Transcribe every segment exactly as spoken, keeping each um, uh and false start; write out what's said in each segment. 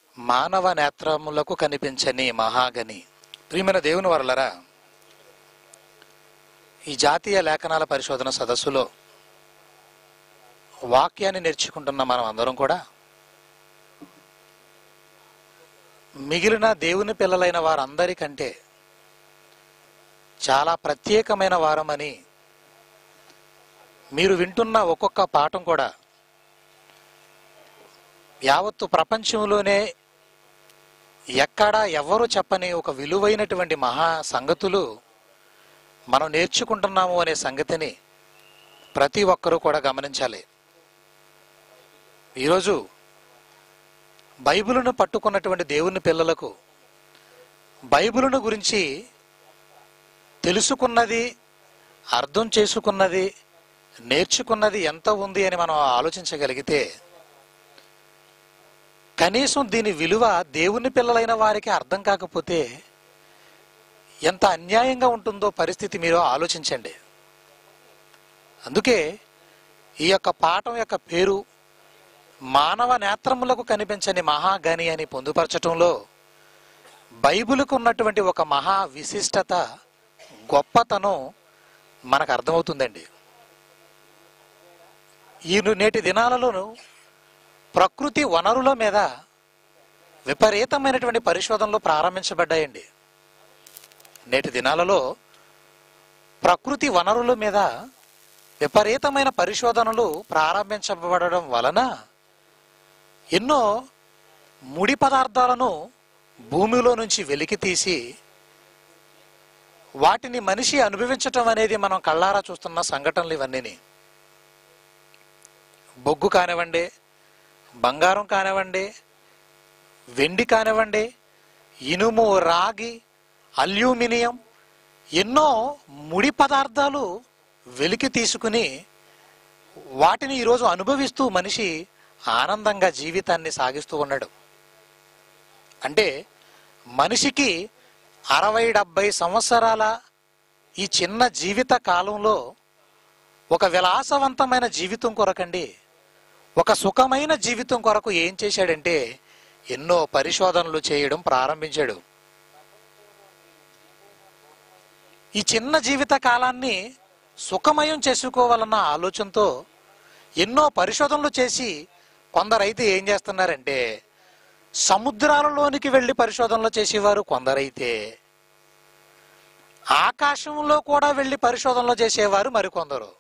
మానవ నేత్రములకు కనిపించని మహాగని. ప్రియమైన దేవుని వరలరా, ఈ జాతీయ లేఖనాల పరిశోధన సదస్సులో వాక్యాన్ని నేర్చుకుంటున్న మనం అందరం కూడా మిగిలిన దేవుని పిల్లలైన వారందరికంటే చాలా ప్రత్యేకమైన వారమని, మీరు వింటున్న ఒక్కొక్క పాఠం కూడా యావత్తు ప్రపంచంలోనే ఎక్కడా ఎవరు చెప్పని ఒక విలువైనటువంటి మహా సంగతులు మనం నేర్చుకుంటున్నాము అనే సంగతిని ప్రతి ఒక్కరూ కూడా గమనించాలి. ఈరోజు బైబిలును పట్టుకున్నటువంటి దేవుని పిల్లలకు బైబిలును గురించి తెలుసుకున్నది, అర్థం చేసుకున్నది, నేర్చుకున్నది ఎంత ఉంది అని మనం ఆలోచించగలిగితే, కనీసం దీని విలువ దేవుని పిల్లలైన వారికి అర్థం కాకపోతే ఎంత అన్యాయంగా ఉంటుందో పరిస్థితి మీరు ఆలోచించండి. అందుకే ఈ యొక్క పాఠం యొక్క పేరు మానవ నేత్రములకు కనిపించని మహాగని అని పొందుపరచటంలో బైబిలుకు ఉన్నటువంటి ఒక మహా విశిష్టత, గొప్పతనం మనకు అర్థమవుతుందండి. ఈ నేటి దినాలలోనూ ప్రకృతి వనరుల మీద విపరీతమైనటువంటి పరిశోధనలు ప్రారంభించబడ్డాయండి. నేటి దినాలలో ప్రకృతి వనరుల మీద విపరీతమైన పరిశోధనలు ప్రారంభించబడడం వలన ఎన్నో ముడి పదార్థాలను భూమిలో నుంచి వెలికి తీసి వాటిని మనిషి అనుభవించటం అనేది మనం కళ్ళారా చూస్తున్న సంఘటనలు ఇవన్నీ. బొగ్గు కానివ్వండి, బంగారం కానివ్వండి, వెండి కానివ్వండి, ఇనుము, రాగి, అల్యూమినియం, ఎన్నో ముడి పదార్థాలు వెలికి తీసుకుని వాటిని ఈరోజు అనుభవిస్తూ మనిషి ఆనందంగా జీవితాన్ని సాగిస్తూ ఉన్నాడు. అంటే మనిషికి అరవై డెబ్బై సంవత్సరాల ఈ చిన్న జీవిత కాలంలో ఒక విలాసవంతమైన జీవితం కొరకండి, ఒక సుఖమైన జీవితం కొరకు ఏం చేశాడంటే ఎన్నో పరిశోధనలు చేయడం ప్రారంభించాడు. ఈ చిన్న జీవిత కాలాన్ని సుఖమయం చేసుకోవాలన్న ఆలోచనతో ఎన్నో పరిశోధనలు చేసి కొందరైతే ఏం చేస్తున్నారంటే సముద్రాలలోనికి వెళ్ళి పరిశోధనలు చేసేవారు కొందరైతే, ఆకాశంలో కూడా వెళ్ళి పరిశోధనలు చేసేవారు మరికొందరు.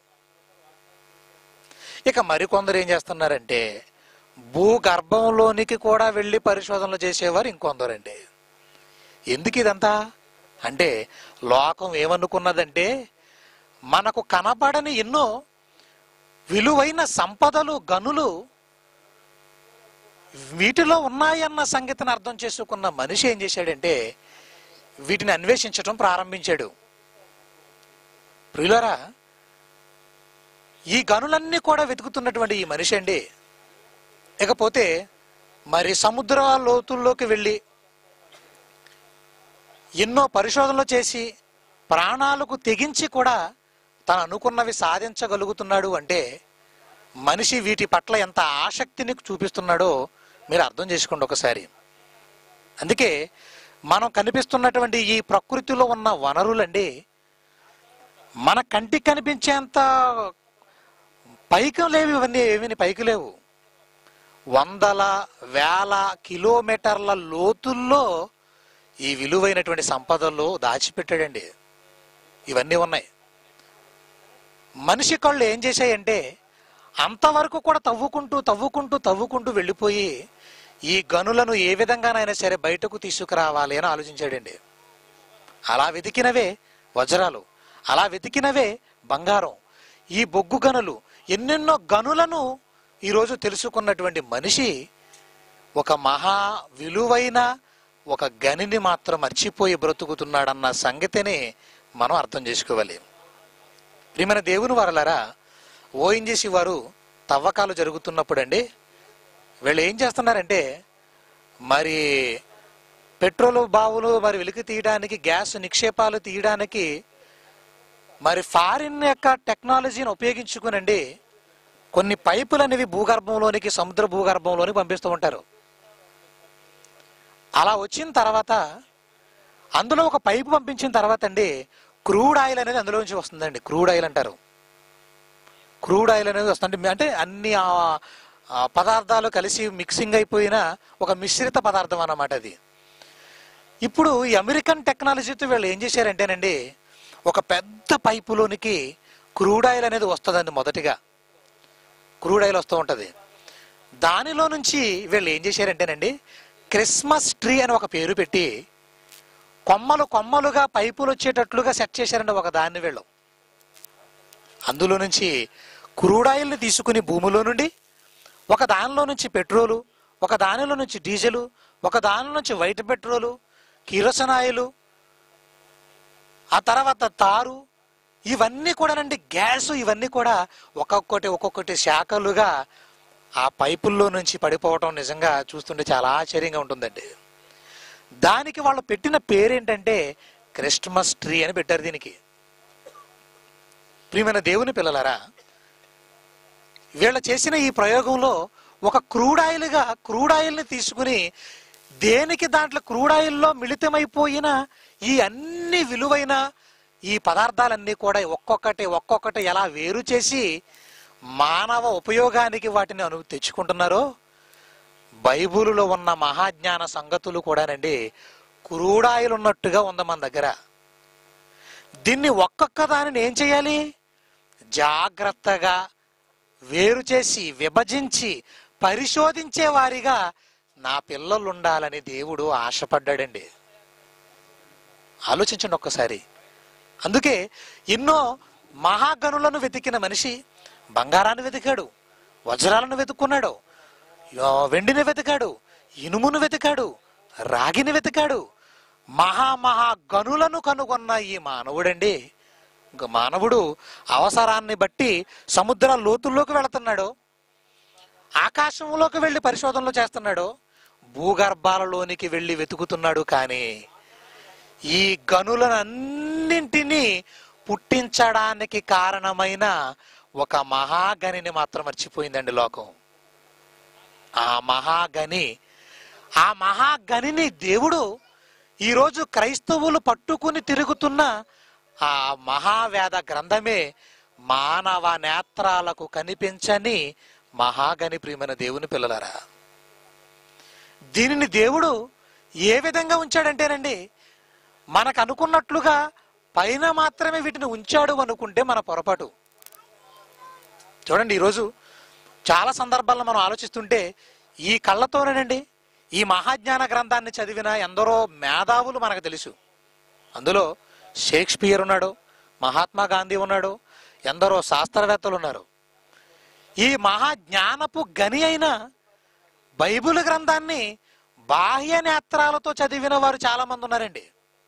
ఇక మరికొందరు ఏం చేస్తున్నారంటే భూగర్భంలోనికి కూడా వెళ్ళి పరిశోధనలు చేసేవారు ఇంకొందరండి. ఎందుకు ఇదంతా అంటే లోకం ఏమనుకున్నదంటే మనకు కనబడని ఎన్నో విలువైన సంపదలు, గనులు వీటిలో ఉన్నాయన్న సంగతిని అర్థం చేసుకున్న మనిషి ఏం చేశాడంటే వీటిని అన్వేషించడం ప్రారంభించాడు. ప్రియులారా, ఈ గనులన్నీ కూడా వెతుకుతున్నటువంటి ఈ మనిషి అండి ఇకపోతే మరి సముద్ర లోతుల్లోకి వెళ్ళి ఎన్నో పరిశోధనలు చేసి ప్రాణాలకు తెగించి కూడా తను అనుకున్నవి సాధించగలుగుతున్నాడు అంటే మనిషి వీటి పట్ల ఎంత ఆసక్తిని చూపిస్తున్నాడో మీరు అర్థం చేసుకోండి ఒకసారి. అందుకే మనం కనిపిస్తున్నటువంటి ఈ ప్రకృతిలో ఉన్న వనరులండి మన కంటికి కనిపించేంత పైకి లేవు, ఇవన్నీ ఏమీ పైకి లేవు. వందల వేల కిలోమీటర్ల లోతుల్లో ఈ విలువైనటువంటి సంపదల్లో దాచిపెట్టాడండి. ఇవన్నీ ఉన్నాయి. మనిషి కళ్ళు ఏం చేశాయంటే అంతవరకు కూడా తవ్వుకుంటూ తవ్వుకుంటూ తవ్వుకుంటూ వెళ్ళిపోయి ఈ గనులను ఏ విధంగానైనా సరే బయటకు తీసుకురావాలి అని ఆలోచించాడండి. అలా వెతికినవే వజ్రాలు, అలా వెతికినవే బంగారం, ఈ బొగ్గు గనులు, ఎన్నెన్నో గనులను ఈరోజు తెలుసుకున్నటువంటి మనిషి ఒక మహా విలువైన ఒక గనిని మాత్రం మర్చిపోయి బ్రతుకుతున్నాడన్న సంగతిని మనం అర్థం చేసుకోవాలి. ప్రియమైన దేవుని వారలారా, ఓఎన్జీసీ వారు తవ్వకాలు జరుగుతున్నప్పుడు అండి వీళ్ళు ఏం చేస్తున్నారంటే మరి పెట్రోల్ బావులు మరి వెలికి తీయడానికి, గ్యాస్ నిక్షేపాలు తీయడానికి మరి ఫారిన్ యొక్క టెక్నాలజీని ఉపయోగించుకునండి కొన్ని పైపులు అనేవి భూగర్భంలోనికి, సముద్ర భూగర్భంలోనికి పంపిస్తూ ఉంటారు. అలా వచ్చిన తర్వాత అందులో ఒక పైపు పంపించిన తర్వాత అండి క్రూడ్ ఆయిల్ అనేది అందులో నుంచి వస్తుందండి. క్రూడ్ ఆయిల్ అంటారు. క్రూడ్ ఆయిల్ అనేది వస్తుంది అంటే అన్ని పదార్థాలు కలిసి మిక్సింగ్ అయిపోయిన ఒక మిశ్రిత పదార్థం అన్నమాట అది. ఇప్పుడు ఈ అమెరికన్ టెక్నాలజీతో వీళ్ళు ఏం చేశారంటేనండి ఒక పెద్ద పైపులోనికి క్రూడ్ ఆయిల్ అనేది వస్తుందండి. మొదటిగా క్రూడ్ ఆయిల్ వస్తూ ఉంటుంది. దానిలో నుంచి వీళ్ళు ఏం చేశారంటేనండి క్రిస్మస్ ట్రీ అని ఒక పేరు పెట్టి కొమ్మలు కొమ్మలుగా పైపులు వచ్చేటట్లుగా సెట్ చేశారండి ఒక దాన్ని వీళ్ళు. అందులో నుంచి క్రూడ్ ఆయిల్ని తీసుకుని భూమిలో నుండి ఒక దానిలో నుంచి పెట్రోలు, ఒక దానిలో నుంచి డీజిలు, ఒక దానిలో నుంచి వైట్ పెట్రోలు, కిరోసిన్ ఆయిల్, ఆ తర్వాత తారు, ఇవన్నీ కూడానండి గ్యాసు, ఇవన్నీ కూడా ఒక్కొక్కటి ఒక్కొక్కటి శాఖలుగా ఆ పైపుల్లో నుంచి పడిపోవటం నిజంగా చూస్తుంటే చాలా ఆశ్చర్యంగా ఉంటుందండి. దానికి వాళ్ళు పెట్టిన పేరేంటంటే క్రిస్మస్ ట్రీ అని పెట్టారు దీనికి. ప్రియమైన దేవుని పిల్లలారా, వీళ్ళు చేసిన ఈ ప్రయోగంలో ఒక క్రూడ్ ఆయిల్గా క్రూడ్ ఆయిల్ని తీసుకుని దేనికి దాంట్లో క్రూడ్ ఆయిల్లో మిళితమైపోయిన ఈ అన్ని విలువైన ఈ పదార్థాలన్నీ కూడా ఒక్కొక్కటి ఒక్కొక్కటి ఎలా వేరు చేసి మానవ ఉపయోగానికి వాటిని అను తెచ్చుకుంటున్నారో బైబిలులో ఉన్న మహాజ్ఞాన సంగతులు కూడానండి క్రూడ్ ఆయిల్ ఉన్నట్టుగా ఉంది మన దగ్గర. దీన్ని ఒక్కొక్క దానిని ఏం చేయాలి, జాగ్రత్తగా వేరు చేసి విభజించి పరిశోధించే వారిగా నా పిల్లలు ఉండాలని దేవుడు ఆశపడ్డాడండి. ఆలోచించండి ఒక్కసారి. అందుకే ఎన్నో మహాగనులను వెతికిన మనిషి బంగారాన్ని వెతికాడు, వజ్రాలను వెతుక్కున్నాడు, వెండిని వెతికాడు, ఇనుమును వెతికాడు, రాగిని వెతికాడు. మహామహా గనులను కనుగొన్న ఈ మానవుడండి, మానవుడు అవసరాన్ని బట్టి సముద్ర లోతుల్లోకి వెళుతున్నాడు, ఆకాశంలోకి వెళ్ళి పరిశోధనలు చేస్తున్నాడు, భూగర్భాలలోనికి వెళ్ళి వెతుకుతున్నాడు. కానీ ఈ గనులనన్నింటినీ పుట్టించడానికి కారణమైన ఒక మహాగనిని మాత్రం మర్చిపోయిందండి లోకం. ఆ మహాగని ఆ మహాగనిని దేవుడు ఈరోజు క్రైస్తవులు పట్టుకుని తిరుగుతున్న ఆ మహావేద గ్రంథమే మానవ నేత్రాలకు కనిపించని మహాగని. ప్రియమైన దేవుని పిల్లలారా, దీనిని దేవుడు ఏ విధంగా ఉంచాడంటేనండి మనకు అనుకున్నట్లుగా పైన మాత్రమే వీటిని ఉంచాడు అనుకుంటే మన పొరపాటు. చూడండి, ఈరోజు చాలా సందర్భాల్లో మనం ఆలోచిస్తుంటే ఈ కళ్ళతోనేనండి ఈ మహాజ్ఞాన గ్రంథాన్ని చదివిన ఎందరో మేధావులు మనకు తెలుసు. అందులో షేక్స్పియర్ ఉన్నాడు, మహాత్మా గాంధీ ఉన్నాడు, ఎందరో శాస్త్రవేత్తలు ఉన్నారు. ఈ మహాజ్ఞానపు గని అయిన బైబిల్ గ్రంథాన్ని బాహ్య నేత్రాలతో చదివిన వారు చాలా మంది ఉన్నారండి.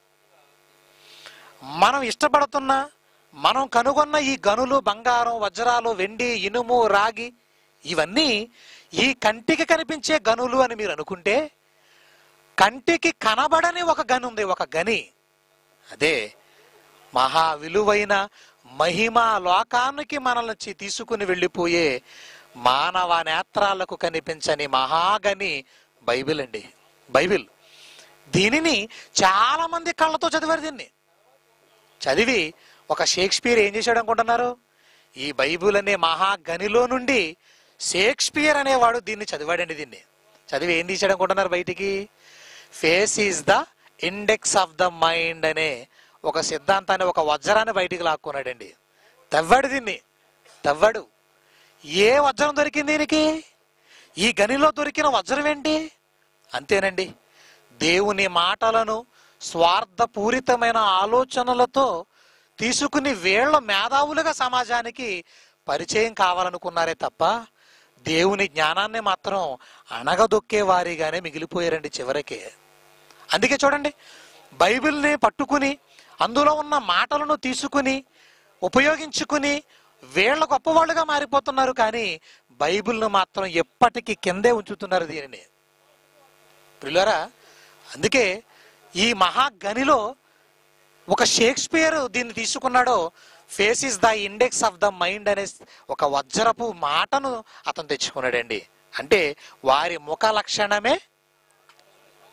మనం ఇష్టపడుతున్న మనం కనుగొన్న ఈ గనులు, బంగారం, వజ్రాలు, వెండి, ఇనుము, రాగి, ఇవన్నీ ఈ కంటికి కనిపించే గనులు అని మీరు అనుకుంటే కంటికి కనబడని ఒక గని ఉంది, ఒక గని. అదే మహా విలువైన మహిమా లోకానికి మనల్ని తీసుకుని వెళ్ళిపోయే మానవ నేత్రాలకు కనిపించని మహాగని బైబిల్ అండి. బైబిల్ దీనిని చాలా మంది కళ్ళతో చదివారు. దీన్ని చదివి ఒక షేక్స్పియర్ ఏం చేశాడు అనుకుంటున్నారు, ఈ బైబిల్ అనే మహాగనిలో నుండి షేక్స్పియర్ అనేవాడు దీన్ని చదివాడండి. దీన్ని చదివి ఏం తీశాడు అనుకుంటున్నారు బయటికి, face is the index of the mind అనే ఒక సిద్ధాంతాన్ని, ఒక వజ్రాన్ని బయటికి లాక్కున్నాడండి. తవ్వాడు దీన్ని, తవ్వాడు. ఏ వజ్రం దొరికింది దీనికి? ఈ గనిలో దొరికిన వజ్రం ఏంటి? అంతేనండి, దేవుని మాటలను స్వార్థపూరితమైన ఆలోచనలతో తీసుకుని వీళ్ళ మేధావులుగా సమాజానికి పరిచయం కావాలనుకున్నారే తప్ప దేవుని జ్ఞానాన్ని మాత్రం అణగదొక్కే వారిగానే మిగిలిపోయారండి చివరికి. అందుకే చూడండి, బైబిల్ని పట్టుకుని అందులో ఉన్న మాటలను తీసుకుని ఉపయోగించుకుని వీళ్ళ గొప్పవాళ్ళుగా మారిపోతున్నారు. కానీ బైబిల్ను మాత్రం ఎప్పటికీ కిందే ఉంచుతున్నారు దీనిని. ప్రియులారా, అందుకే ఈ మహాగనిలో ఒక షేక్స్పియర్ దీన్ని తీసుకున్నాడో, face is the index of the mind అనే ఒక వజ్రపు మాటను అతను తెచ్చుకున్నాడండి. అంటే వారి ముఖ లక్షణమే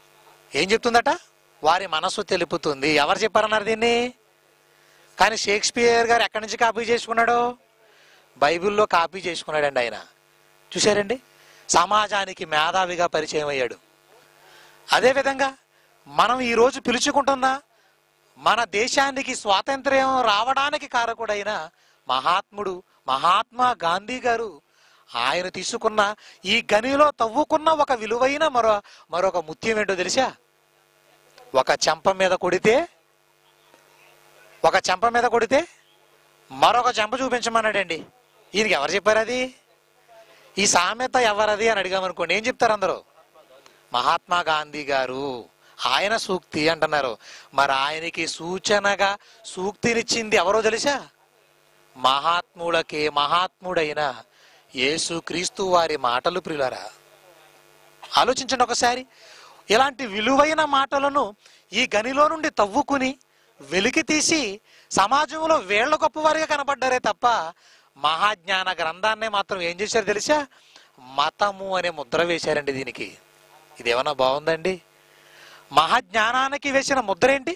ఏం చెప్తుందట? వారి మనసు తెలుపుతుంది. ఎవరు చెప్పారన్నారు దీన్ని? కానీ షేక్స్పియర్ గారు ఎక్కడి నుంచి కాపీ చేసుకున్నాడు? బైబిల్లో కాపీ చేసుకున్నాడండి ఆయన. చూశారండి, సమాజానికి మేధావిగా పరిచయం అయ్యాడు. అదేవిధంగా మనం ఈరోజు పిలుచుకుంటున్న మన దేశానికి స్వాతంత్ర్యం రావడానికి కారకుడైన మహాత్ముడు మహాత్మా గాంధీ గారు, ఆయన తీసుకున్న ఈ గనిలో తవ్వుకున్న ఒక విలువైన మరో మరొక ముత్యం ఏంటో తెలుసా? ఒక చెంప మీద కొడితే ఒక చెంప మీద కొడితే మరొక చెంప చూపించమన్నాడండి. ఈయనకి ఎవరు చెప్పారు అది? ఈ సామెత ఎవరది అని అడిగామనుకోండి, ఏం చెప్తారు అందరూ? మహాత్మా గాంధీ గారు, ఆయన సూక్తి అంటున్నారు. మరి ఆయనకి సూచనగా సూక్తినిచ్చింది ఎవరో తెలుసా? మహాత్ములకే మహాత్ముడైన యేసు క్రీస్తు వారి మాటలు. ప్రియులారా, ఆలోచించండి ఒకసారి. ఇలాంటి విలువైన మాటలను ఈ గనిలో నుండి తవ్వుకుని వెలికి తీసి సమాజంలో వేళ్ల గొప్పవారిగా కనబడ్డారే తప్ప మహాజ్ఞాన గ్రంథాన్నే మాత్రం ఏం చేశారు తెలుసా? మతము అనే ముద్ర వేశారండి దీనికి. ఇదేమన్నా బాగుందండి? మహాజ్ఞానానికి వేసిన ముద్ర ఏంటి?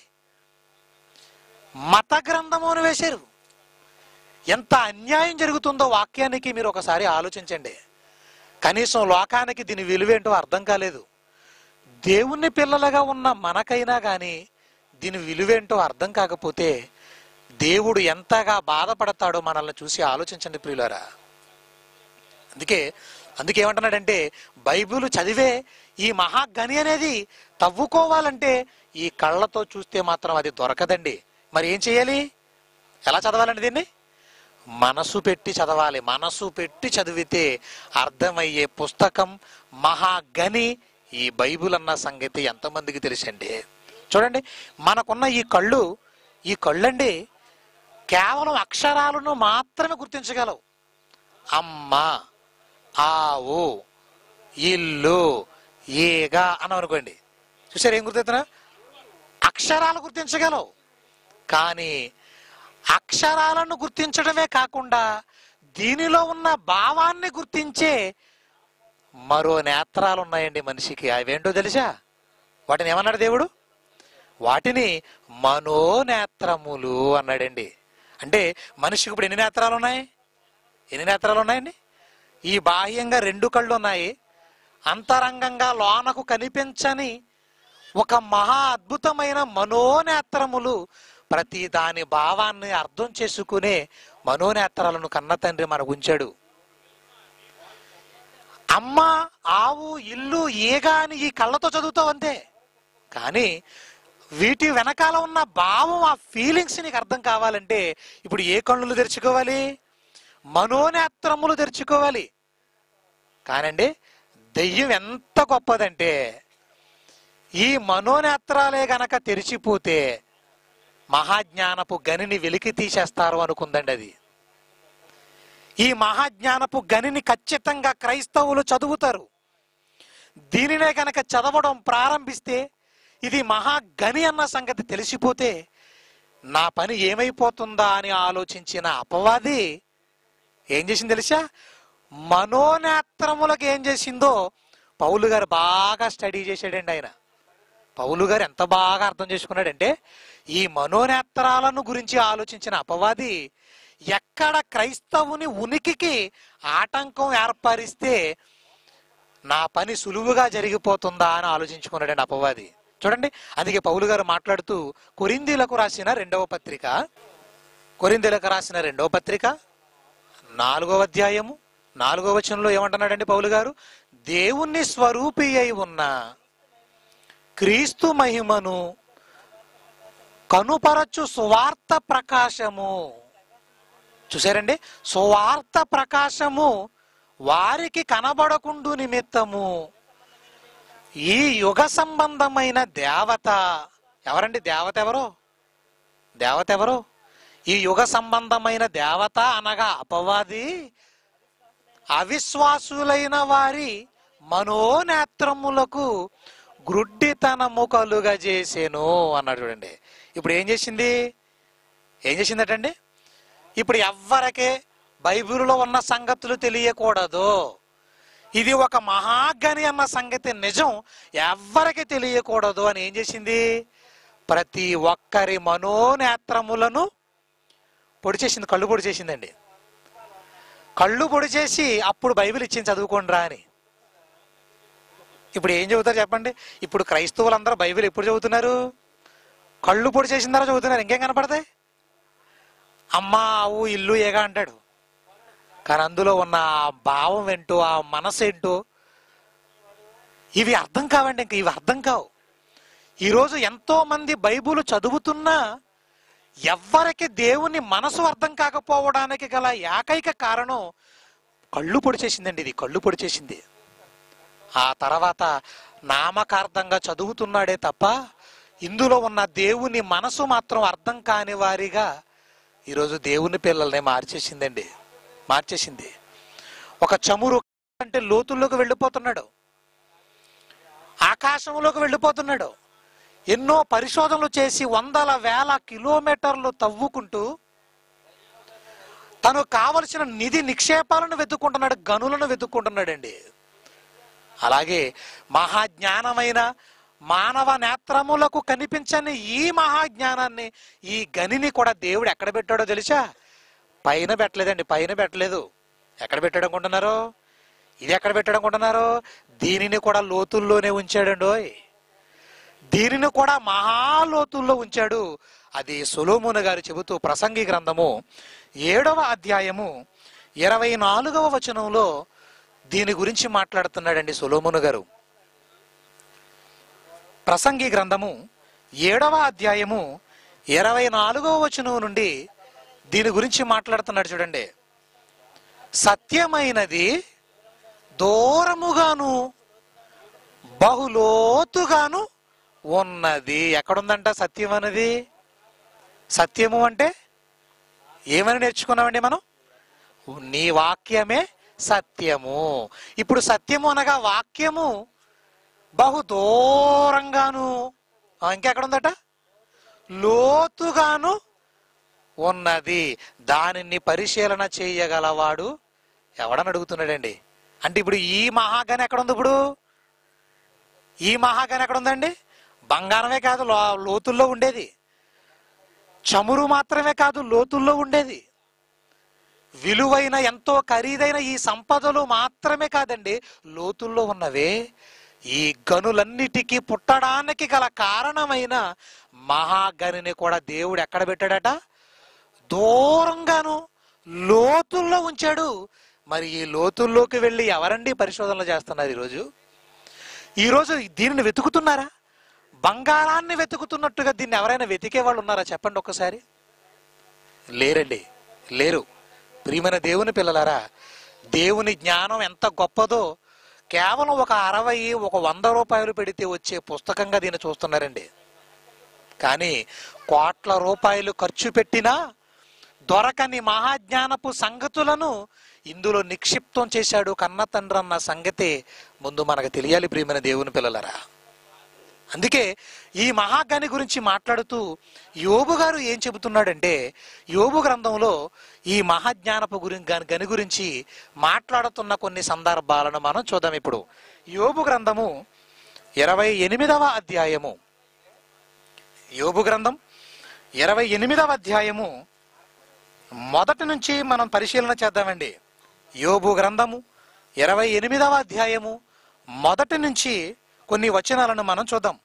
మత గ్రంథము అని వేశారు. ఎంత అన్యాయం జరుగుతుందో వాక్యానికి మీరు ఒకసారి ఆలోచించండి. కనీసం లోకానికి దీని విలువేంటో అర్థం కాలేదు. దేవుని పిల్లలుగా ఉన్న మనకైనా కానీ దీని విలువేంటో అర్థం కాకపోతే దేవుడు ఎంతగా బాధపడతాడో మనల్ని చూసి ఆలోచించండి ప్రియులారా. అందుకే అందుకే ఏమంటున్నాడంటే, బైబిల్ చదివే ఈ మహాగని అనేది తవ్వుకోవాలంటే ఈ కళ్ళతో చూస్తే మాత్రం అది దొరకదండి. మరి ఏం చేయాలి? ఎలా చదవాలండి దీన్ని? మనసు పెట్టి చదవాలి. మనసు పెట్టి చదివితే అర్థమయ్యే పుస్తకం మహాగని ఈ బైబిల్ అన్న సంగతి ఎంతమందికి తెలుసండి? చూడండి, మనకున్న ఈ కళ్ళు ఈ కళ్ళండి కేవలం అక్షరాలను మాత్రమే గుర్తించగలవు. అమ్మ, ఆవు, ఇల్లు, ఈగ అని అనుకోండి. చూసారు ఏం గుర్తున్నా? అక్షరాలు గుర్తించగలవు. కానీ అక్షరాలను గుర్తించడమే కాకుండా దీనిలో ఉన్న భావాన్ని గుర్తించే మరో నేత్రాలు ఉన్నాయండి మనిషికి. అవేంటో తెలుసా? వాటిని ఏమన్నాడు దేవుడు? వాటిని మనోనేత్రములు అన్నాడండి. అంటే మనిషికి ఇప్పుడు ఎన్ని నేత్రాలు ఉన్నాయి? ఎన్ని నేత్రాలు ఉన్నాయండి? ఈ బాహ్యంగా రెండు కళ్ళు ఉన్నాయి. అంతరంగంగా లోనకు కనిపించని ఒక మహా అద్భుతమైన మనోనేత్రములు, ప్రతి దాని భావాన్ని అర్థం చేసుకునే మనోనేత్రాలను కన్న తండ్రి మనకు ఉంచాడు. అమ్మ, ఆవు, ఇల్లు, ఈగ అని ఈ కళ్ళతో చదువుతావు అంతే. కానీ వీటి వెనకాల ఉన్న భావం, ఆ ఫీలింగ్స్ నీకు అర్థం కావాలంటే ఇప్పుడు ఏ కళ్ళులు తెరుచుకోవాలి? మనోనేత్రములు తెరుచుకోవాలి. కానండి దెయ్యం ఎంత గొప్పదంటే ఈ మనోనేత్రాలే గనక తెరిచిపోతే మహాజ్ఞానపు గనిని వెలికి తీసేస్తారు అనుకుందండి అది. ఈ మహాజ్ఞానపు గనిని ఖచ్చితంగా క్రైస్తవులు చదువుతారు. దీనినే గనక చదవడం ప్రారంభిస్తే, ఇది మహాగని అన్న సంగతి తెలిసిపోతే నా పని ఏమైపోతుందా అని ఆలోచించిన అపవాది ఏం చేసింది తెలుసా? మనోనేత్రములకు ఏం చేసిందో పౌలు గారు బాగా స్టడీ చేశాడండి. ఆయన పౌలు గారు ఎంత బాగా అర్థం చేసుకున్నాడంటే, ఈ మనోనేత్రాలను గురించి ఆలోచించిన అపవాది ఎక్కడ క్రైస్తవుని ఉనికికి ఆటంకం ఏర్పరిస్తే నా పని సులువుగా జరిగిపోతుందా అని ఆలోచించుకున్నాడండి అపవాది. చూడండి, అందుకే పౌలు గారు మాట్లాడుతూ కొరింథీలకు రాసిన రెండవ పత్రిక కొరింథీలకు రాసిన రెండవ పత్రిక నాలుగవ అధ్యాయము నాలుగవ వచనంలో ఏమంటున్నాడండి పౌలు గారు? దేవుని స్వరూపి అయి ఉన్న క్రీస్తు మహిమను కనుపరచు సువార్త ప్రకాశము. చూసారండి, సువార్త ప్రకాశము వారికి కనబడకుండు నిమిత్తము ఈ యుగ సంబంధమైన దేవత. ఎవరండి దేవత? ఎవరు దేవత? ఎవరు? ఈ యుగ సంబంధమైన దేవత అనగా అపవాది అవిశ్వాసులైన వారి మనోనేత్రములకు గ్రుడ్డితనము కలుగా చేసేను అన్నాడు. చూడండి, ఇప్పుడు ఏం చేసింది? ఏం చేసిందటండి? ఇప్పుడు ఎవ్వరికే బైబిల్లో ఉన్న సంగతులు తెలియకూడదు, ఇది ఒక మహాగని అన్న సంగతి నిజం ఎవ్వరికి తెలియకూడదు అని ఏం చేసింది? ప్రతి ఒక్కరి మనోనేత్రములను పొడి చేసింది, కళ్ళు పొడి చేసిందండి. కళ్ళు పొడి చేసి అప్పుడు బైబిల్ ఇచ్చింది చదువుకోండి రా అని. ఇప్పుడు ఏం చదువుతారు చెప్పండి? ఇప్పుడు క్రైస్తవులందరూ బైబిల్ ఎప్పుడు చదువుతున్నారు? కళ్ళు పొడి చేసిన తర్వాత చదువుతున్నారు. ఇంకేం కనపడతాయి? అమ్మ ఆవు ఇల్లు ఏగా అంటాడు, కానీ అందులో ఉన్న ఆ భావం ఏంటో, ఆ మనసు ఏంటో ఇవి అర్థం కావండి. ఇంక ఇవి అర్థం కావు. ఈరోజు ఎంతో మంది బైబిల్ చదువుతున్నా ఎవ్వరికి దేవుని మనసు అర్థం కాకపోవడానికి గల ఏకైక కారణం కళ్ళు పొడి చేసిందండి. ఇది కళ్ళు పొడి చేసింది. ఆ తర్వాత నామకార్థంగా చదువుతున్నాడే తప్ప ఇందులో ఉన్న దేవుని మనసు మాత్రం అర్థం కాని వారిగా ఈరోజు దేవుని పిల్లల్ని మార్చేసిందండి, మార్చేసింది. ఒక చమురు అంటే లోతుల్లోకి వెళ్ళిపోతున్నాడు, ఆకాశంలోకి వెళ్ళిపోతున్నాడు. ఎన్నో పరిశోధనలు చేసి వందల వేల కిలోమీటర్లు తవ్వుకుంటూ తను కావలసిన నిధి నిక్షేపాలను వెతుక్కుంటున్నాడు, గనులను వెతుక్కుంటున్నాడండి. అలాగే మహాజ్ఞానమైన మానవ నేత్రములకు కనిపించని ఈ మహాజ్ఞానాన్ని, ఈ గనిని కూడా దేవుడు ఎక్కడ పెట్టాడో తెలుసా? పైన పెట్టలేదండి, పైన పెట్టలేదు. ఎక్కడ పెట్టాడు అనుకుంటున్నారు? ఇది ఎక్కడ పెట్టాడు అనుకుంటున్నారు? దీనిని కూడా లోతుల్లోనే ఉంచాడండి. దీనిని కూడా మహాలోతుల్లో ఉంచాడు. అది సొలొమోను గారు చెబుతూ ప్రసంగి గ్రంథము ఏడవ అధ్యాయము ఇరవై నాలుగవ వచనంలో దీని గురించి మాట్లాడుతున్నాడండి సొలొమోను గారు. ప్రసంగి గ్రంథము ఏడవ అధ్యాయము ఇరవై నాలుగవ వచనం నుండి దీని గురించి మాట్లాడుతున్నాడు చూడండి. సత్యమైనది దూరముగాను బహులోతుగాను ఉన్నది. ఎక్కడుందంట సత్యం అనేది? సత్యము అంటే ఏమని నేర్చుకున్నామండి మనం? నీ వాక్యమే సత్యము. ఇప్పుడు సత్యము అనగా వాక్యము బహు దూరంగాను, ఇంకెక్కడుందట? లోతుగాను ఉన్నది. దానిని పరిశీలన చేయగలవాడు ఎవడని అడుగుతున్నాడండి. అంటే ఇప్పుడు ఈ మహాగని ఎక్కడుంది? ఇప్పుడు ఈ మహాగని ఎక్కడుందండి? బంగారమే కాదు లో లోతుల్లో ఉండేది, చమురు మాత్రమే కాదు లోతుల్లో ఉండేది, విలువైన ఎంతో ఖరీదైన ఈ సంపదలు మాత్రమే కాదండి, లోతుల్లో ఉన్నవే. ఈ గనులన్నిటికీ పుట్టడానికి గల కారణమైన మహాగనిని కూడా దేవుడు ఎక్కడ పెట్టాడట? దూరంగాను లోతుల్లో ఉంచాడు. మరి ఈ లోతుల్లోకి వెళ్ళి ఎవరండి పరిశోధనలు చేస్తున్నారు ఈరోజు? ఈరోజు దీనిని వెతుకుతున్నారా? బంగారాన్ని వెతుకుతున్నట్టుగా దీన్ని ఎవరైనా వెతికే వాళ్ళు ఉన్నారా చెప్పండి ఒక్కసారి? లేరండి, లేరు. ప్రియమైన దేవుని పిల్లలారా, దేవుని జ్ఞానం ఎంత గొప్పదో కేవలం ఒక అరవై ఒక వంద రూపాయలు పెడితే వచ్చే పుస్తకంగా దీన్ని చూస్తున్నారండి. కానీ కోట్ల రూపాయలు ఖర్చు పెట్టినా దొరకని మహాజ్ఞానపు సంగతులను ఇందులో నిక్షిప్తం చేశాడు కన్న తండ్రి అన్న సంగతి ముందు మనకు తెలియాలి ప్రియమైన దేవుని పిల్లలరా. అందుకే ఈ మహాగని గురించి మాట్లాడుతూ యోబు గారు ఏం చెబుతున్నాడంటే, యోబు గ్రంథంలో ఈ మహాజ్ఞానపు గురించి గని గురించి మాట్లాడుతున్న కొన్ని సందర్భాలను మనం చూద్దాం. ఇప్పుడు యోబు గ్రంథము ఇరవై ఎనిమిదవ అధ్యాయము యోబు గ్రంథం ఇరవై ఎనిమిదవ అధ్యాయము మొదటి నుంచి మనం పరిశీలన చేద్దామండి. యోబు గ్రంథము ఇరవై ఎనిమిదవ అధ్యాయము మొదటి నుంచి కొన్ని వచనాలను మనం చూద్దాం.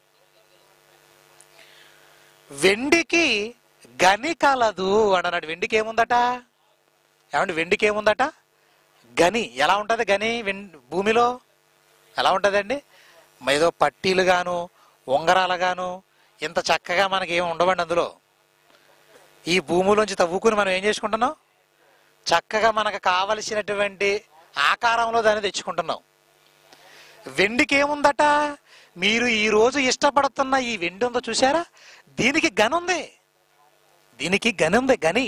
వెండికి గని కలదు అన్నాడు. వెండికి ఏముందట? ఏమండి వెండికి ఏముందట? గని. ఎలా ఉంటుంది గని? భూమిలో ఎలా ఉంటుందండి? ఏదో పట్టీలు గాను ఉంగరాలు గాను ఇంత చక్కగా మనకి ఏమి ఉండవండి అందులో. ఈ భూమిలోంచి తవ్వుకుని మనం ఏం చేసుకుంటున్నాం? చక్కగా మనకు కావలసినటువంటి ఆకారంలో దాన్ని తెచ్చుకుంటున్నాం. వెండికి ఏముందట? మీరు ఈరోజు ఇష్టపడుతున్న ఈ వెండి ఉందో చూసారా, దీనికి గని ఉంది, దీనికి గని ఉంది గని.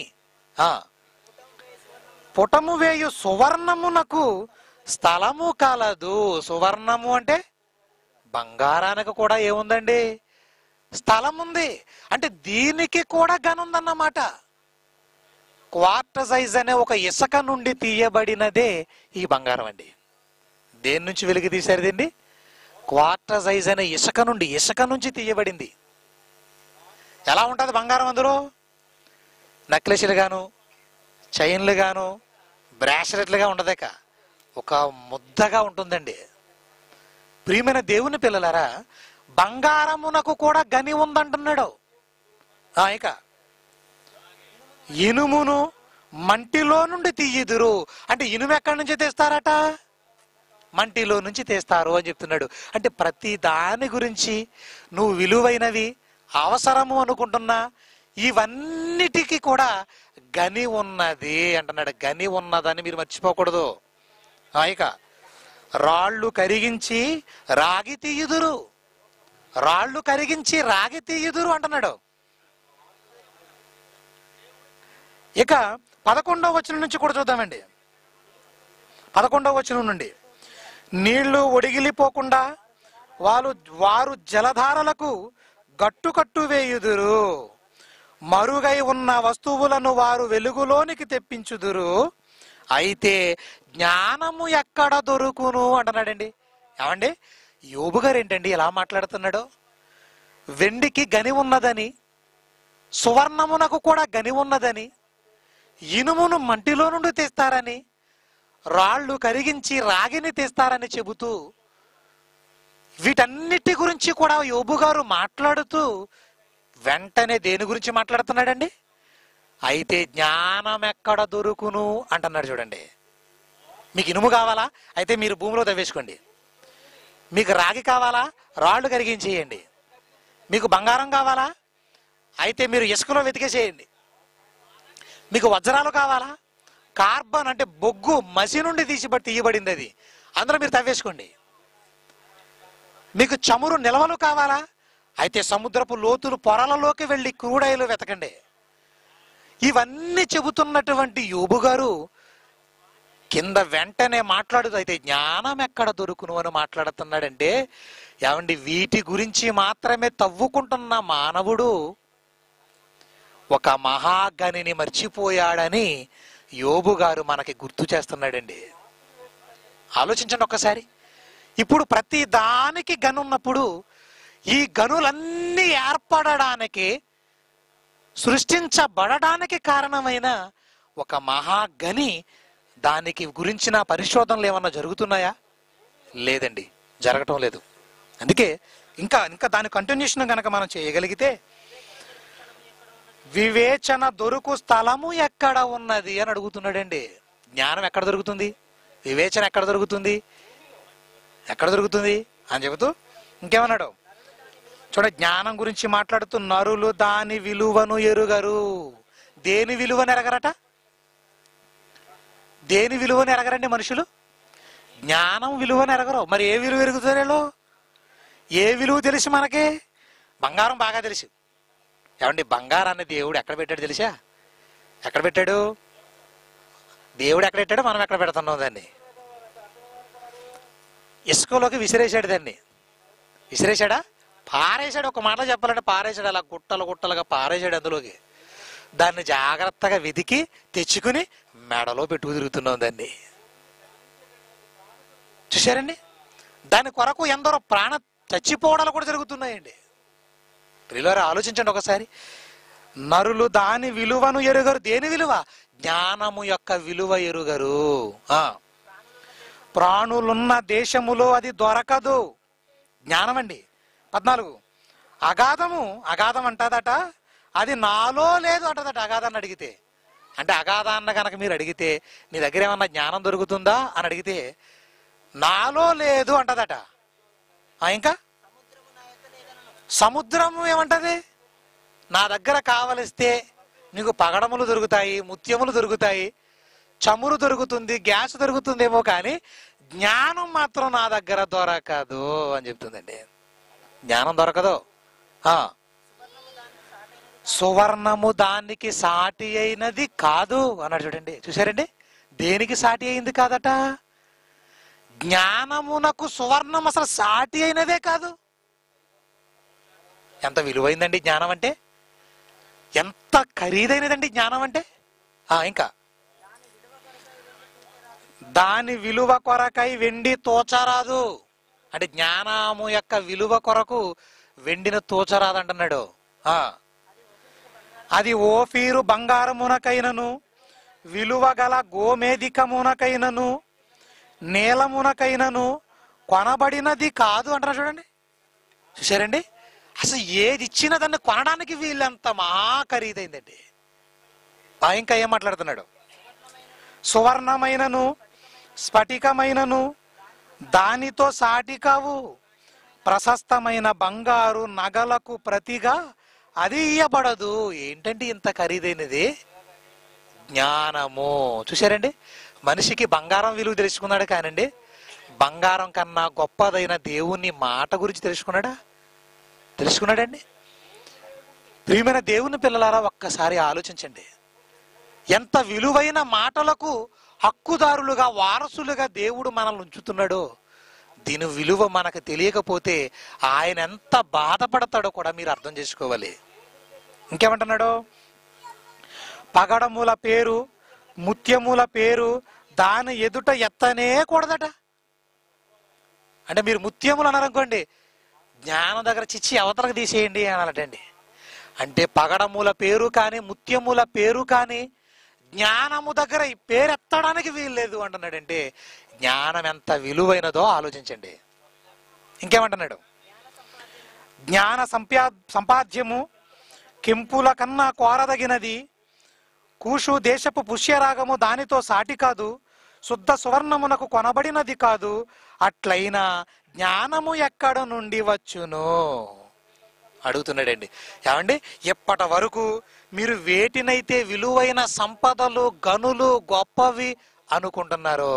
పుటము వేయు సువర్ణమునకు స్థలము కలదు. సువర్ణము అంటే బంగారానికి కూడా ఏముందండి? స్థలం ఉంది. అంటే దీనికి కూడా గని ఉందన్నమాట. క్వార్టజైజ్ అనే ఒక ఇసుక నుండి తీయబడినదే ఈ బంగారం అండి. దేని నుంచి వెలికి తీశారదండి? క్వార్టర్ సైజ్ అనే ఇసుక నుండి, ఇసుక నుంచి తీయబడింది. ఎలా ఉంటుంది బంగారం? అందులో నెక్లెస్లు గాను, చైన్లు గాను, బ్రాస్లెట్లుగా ఉండదేక ఒక ముద్దగా ఉంటుందండి. ప్రియమైన దేవుని పిల్లలారా, బంగారమునకు కూడా గని ఉందంటున్నాడు. ఇక ఇనుమును మంటిలో నుండి తీయుదురు అంటే ఇనుము ఎక్కడి నుంచి తీస్తారట? మంటిలో నుంచి తీస్తారు అని చెప్తున్నాడు. అంటే ప్రతి దాని గురించి నువ్వు విలువైనవి, అవసరము అనుకుంటున్నా ఇవన్నిటికీ కూడా గని ఉన్నది అంటున్నాడు. గని ఉన్నదని మీరు మర్చిపోకూడదు. ఇక రాళ్ళు కరిగించి రాగి తీయుదురు, రాళ్ళు కరిగించి రాగి తీయుదురు అంటున్నాడు. ఇక పదకొండవ వచనం నుంచి కూడా చూద్దామండి. పదకొండవ వచనం నుండి, నీళ్లు ఒడిగిలిపోకుండా వారు వారు జలధారలకు గట్టు కట్టు వేయుదురు, మరుగై ఉన్న వస్తువులను వారు వెలుగులోనికి తెప్పించుదురు, అయితే జ్ఞానము ఎక్కడ దొరుకును అంటున్నాడండి. ఏమండి, యోబు గారు ఏంటండి ఎలా మాట్లాడుతున్నాడు? వెండికి గని ఉన్నదని, సువర్ణమునకు కూడా గని ఉన్నదని, ఇనుమును మంటిలో నుండి తీస్తారని, రాళ్ళు కరిగించి రాగిని తీస్తారని చెబుతూ వీటన్నిటి గురించి కూడా యోబు గారు మాట్లాడుతూ వెంటనే దేని గురించి మాట్లాడుతున్నాడండి? అయితే జ్ఞానం ఎక్కడ దొరుకును అంటున్నాడు. చూడండి, మీకు ఇనుము కావాలా? అయితే మీరు భూమిలో తవ్వేసుకోండి. మీకు రాగి కావాలా? రాళ్ళు కరిగించేయండి. మీకు బంగారం కావాలా? అయితే మీరు ఇసుకలో వెతికేసేయండి. మీకు వజ్రాలు కావాలా? కార్బన్ అంటే బొగ్గు మసి నుండి తీసిబట్టి తీయబడింది, అది అందులో మీరు తవ్వేసుకోండి. మీకు చమురు నిల్వలు కావాలా? అయితే సముద్రపు లోతులు పొరలలోకి వెళ్ళి క్రూడాయిలు వెతకండి. ఇవన్నీ చెబుతున్నటువంటి యోబు గారు కింద వెంటనే మాట్లాడుతూ అయితే జ్ఞానం ఎక్కడ దొరుకును అని మాట్లాడుతున్నాడంటే, ఏమండి వీటి గురించి మాత్రమే తవ్వుకుంటున్న మానవుడు ఒక మహాగనిని మర్చిపోయాడని యోబు గారు మనకి గుర్తు చేస్తున్నాడండి. ఆలోచించండి ఒక్కసారి. ఇప్పుడు ప్రతి దానికి గను ఉన్నప్పుడు ఈ గనులన్నీ ఏర్పడడానికి, సృష్టించబడడానికి కారణమైన ఒక మహాగని, దానికి గురించిన పరిశోధనలు ఏమన్నా జరుగుతున్నాయా? లేదండి, జరగటం లేదు. అందుకే ఇంకా ఇంకా దాని కంటిన్యూషన్ కనుక మనం చేయగలిగితే, వివేచన దొరుకు స్థలము ఎక్కడ ఉన్నది అని అడుగుతున్నాడండి. జ్ఞానం ఎక్కడ దొరుకుతుంది? వివేచన ఎక్కడ దొరుకుతుంది? ఎక్కడ దొరుకుతుంది అని చెబుతూ ఇంకేమన్నాడు చూడ. జ్ఞానం గురించి మాట్లాడుతూ, నరులు దాని విలువను ఎరుగరు. దేని విలువను ఎరగరట? దేని విలువను ఎరగరండి మనుషులు? జ్ఞానం విలువను ఎరగరు. మరి ఏ విలువ ఎరుగుతారో? ఏ విలువ తెలుసు మనకి? బంగారం బాగా తెలుసు. ఏమండి, బంగారాన్ని దేవుడు ఎక్కడ పెట్టాడు తెలుసా? ఎక్కడ పెట్టాడు? దేవుడు ఎక్కడ పెట్టాడు, మనం ఎక్కడ పెడుతున్నాం దాన్ని? ఇసుకలోకి విసిరేశాడు దాన్ని. విసిరేశాడా? పారేశాడు. ఒక మాట చెప్పాలంటే పారేశాడు. అలా గుట్టలు గుట్టలుగా పారేశాడు అందులోకి. దాన్ని జాగ్రత్తగా వెతికి తెచ్చుకుని మెడలో పెట్టుకు తిరుగుతున్నాం దాన్ని. చూశారండి? దాని కొరకు ఎందరో ప్రాణ చచ్చిపోవడాలు కూడా జరుగుతున్నాయండి. ప్రియులారా, ఆలోచించండి ఒకసారి. నరులు దాని విలువను ఎరుగరు. దేని విలువ? జ్ఞానము యొక్క విలువ ఎరుగరు. ఆ ప్రాణులున్న దేశములో అది దొరకదు. జ్ఞానం అండి. పద్నాలుగు, అగాధము, అగాధం అంటదట, అది నాలో లేదు అంటదట. అగాధాన్ని అడిగితే, అంటే అగాధాన్న కనుక మీరు అడిగితే, నీ దగ్గర ఏమన్నా జ్ఞానం దొరుకుతుందా అని అడిగితే, నాలో లేదు అంటదట. ఇంకా సముద్రము ఏమంటది? నా దగ్గర కావలిస్తే నీకు పగడములు దొరుకుతాయి, ముత్యములు దొరుకుతాయి, చమురు దొరుకుతుంది, గ్యాస్ దొరుకుతుందేమో, కానీ జ్ఞానం మాత్రం నా దగ్గర దొరకదు అని చెప్తుందండి. జ్ఞానం దొరకదు. సువర్ణము దానికి సాటి అయినది కాదు అన్నాడు. చూడండి, చూసారండి? దేనికి సాటి అయింది కాదట? జ్ఞానమునకు సువర్ణం అసలు సాటి అయినదే కాదు. ఎంత విలువైందండి జ్ఞానం అంటే! ఎంత ఖరీదైనదండి జ్ఞానం అంటే! ఇంకా దాని విలువ కొరకై వెండి తోచరాదు. అంటే జ్ఞానము యొక్క విలువ కొరకు వెండిని తోచరాదు అంటున్నాడు. అది ఓఫీరు బంగారమునకైనను విలువ గల గోమేధికమునకైనను నీలమునకైనను కొనబడినది కాదు అంటున్నారు. చూడండి, చూసారండి, అసలు ఏది ఇచ్చినా దాన్ని కొనడానికి వీళ్ళంత మహా ఖరీదైందండి. ఇంకా ఏం మాట్లాడుతున్నాడు? సువర్ణమైనను స్ఫటికమైనను దానితో సాటి కావు, ప్రశస్తమైన బంగారు నగలకు ప్రతిగా అది ఇయ్యబడదు. ఏంటంటే ఇంత ఖరీదైనది? జ్ఞానము. చూసారండి, మనిషికి బంగారం విలువ తెలుసుకున్నాడు కానండి బంగారం కన్నా గొప్పదైన దేవుని మాట గురించి తెలుసుకున్నాడా? తెలుసుకున్నాడండి. ప్రియమైన దేవుని పిల్లలారా, ఒక్కసారి ఆలోచించండి. ఎంత విలువైన మాటలకు హక్కుదారులుగా, వారసులుగా దేవుడు మనల్ని ఉంచుతున్నాడో. దీని విలువ మనకు తెలియకపోతే ఆయన ఎంత బాధపడతాడో కూడా మీరు అర్థం చేసుకోవాలి. ఇంకేమంటున్నాడు? పగడముల పేరు ముత్యముల పేరు దాని ఎదుట ఎత్తనే కూడదట. అంటే మీరు ముత్యములు అన్నారనుకోండి, జ్ఞానం దగ్గర చిచ్చి అవతలకు తీసేయండి అనాలటండి. అంటే పగడముల పేరు కానీ ముత్యముల పేరు కానీ జ్ఞానము దగ్గర ఈ పేరు ఎత్తడానికి వీల్లేదు అంటున్నాడంటే జ్ఞానం ఎంత విలువైనదో ఆలోచించండి. ఇంకేమంటున్నాడు? జ్ఞాన సంపా సంపాద్యము కెంపుల కన్నా కోరదగినది, కూషు దేశపు పుష్యరాగము దానితో సాటి కాదు, శుద్ధ సువర్ణమునకు కొనబడినది కాదు. అట్లయినా జ్ఞానము ఎక్కడ నుండి వచ్చును అడుగుతున్నాడండి. ఏమండి, ఎప్పటి వరకు మీరు వేటినైతే విలువైన సంపదలు, గనులు, గొప్పవి అనుకుంటున్నారో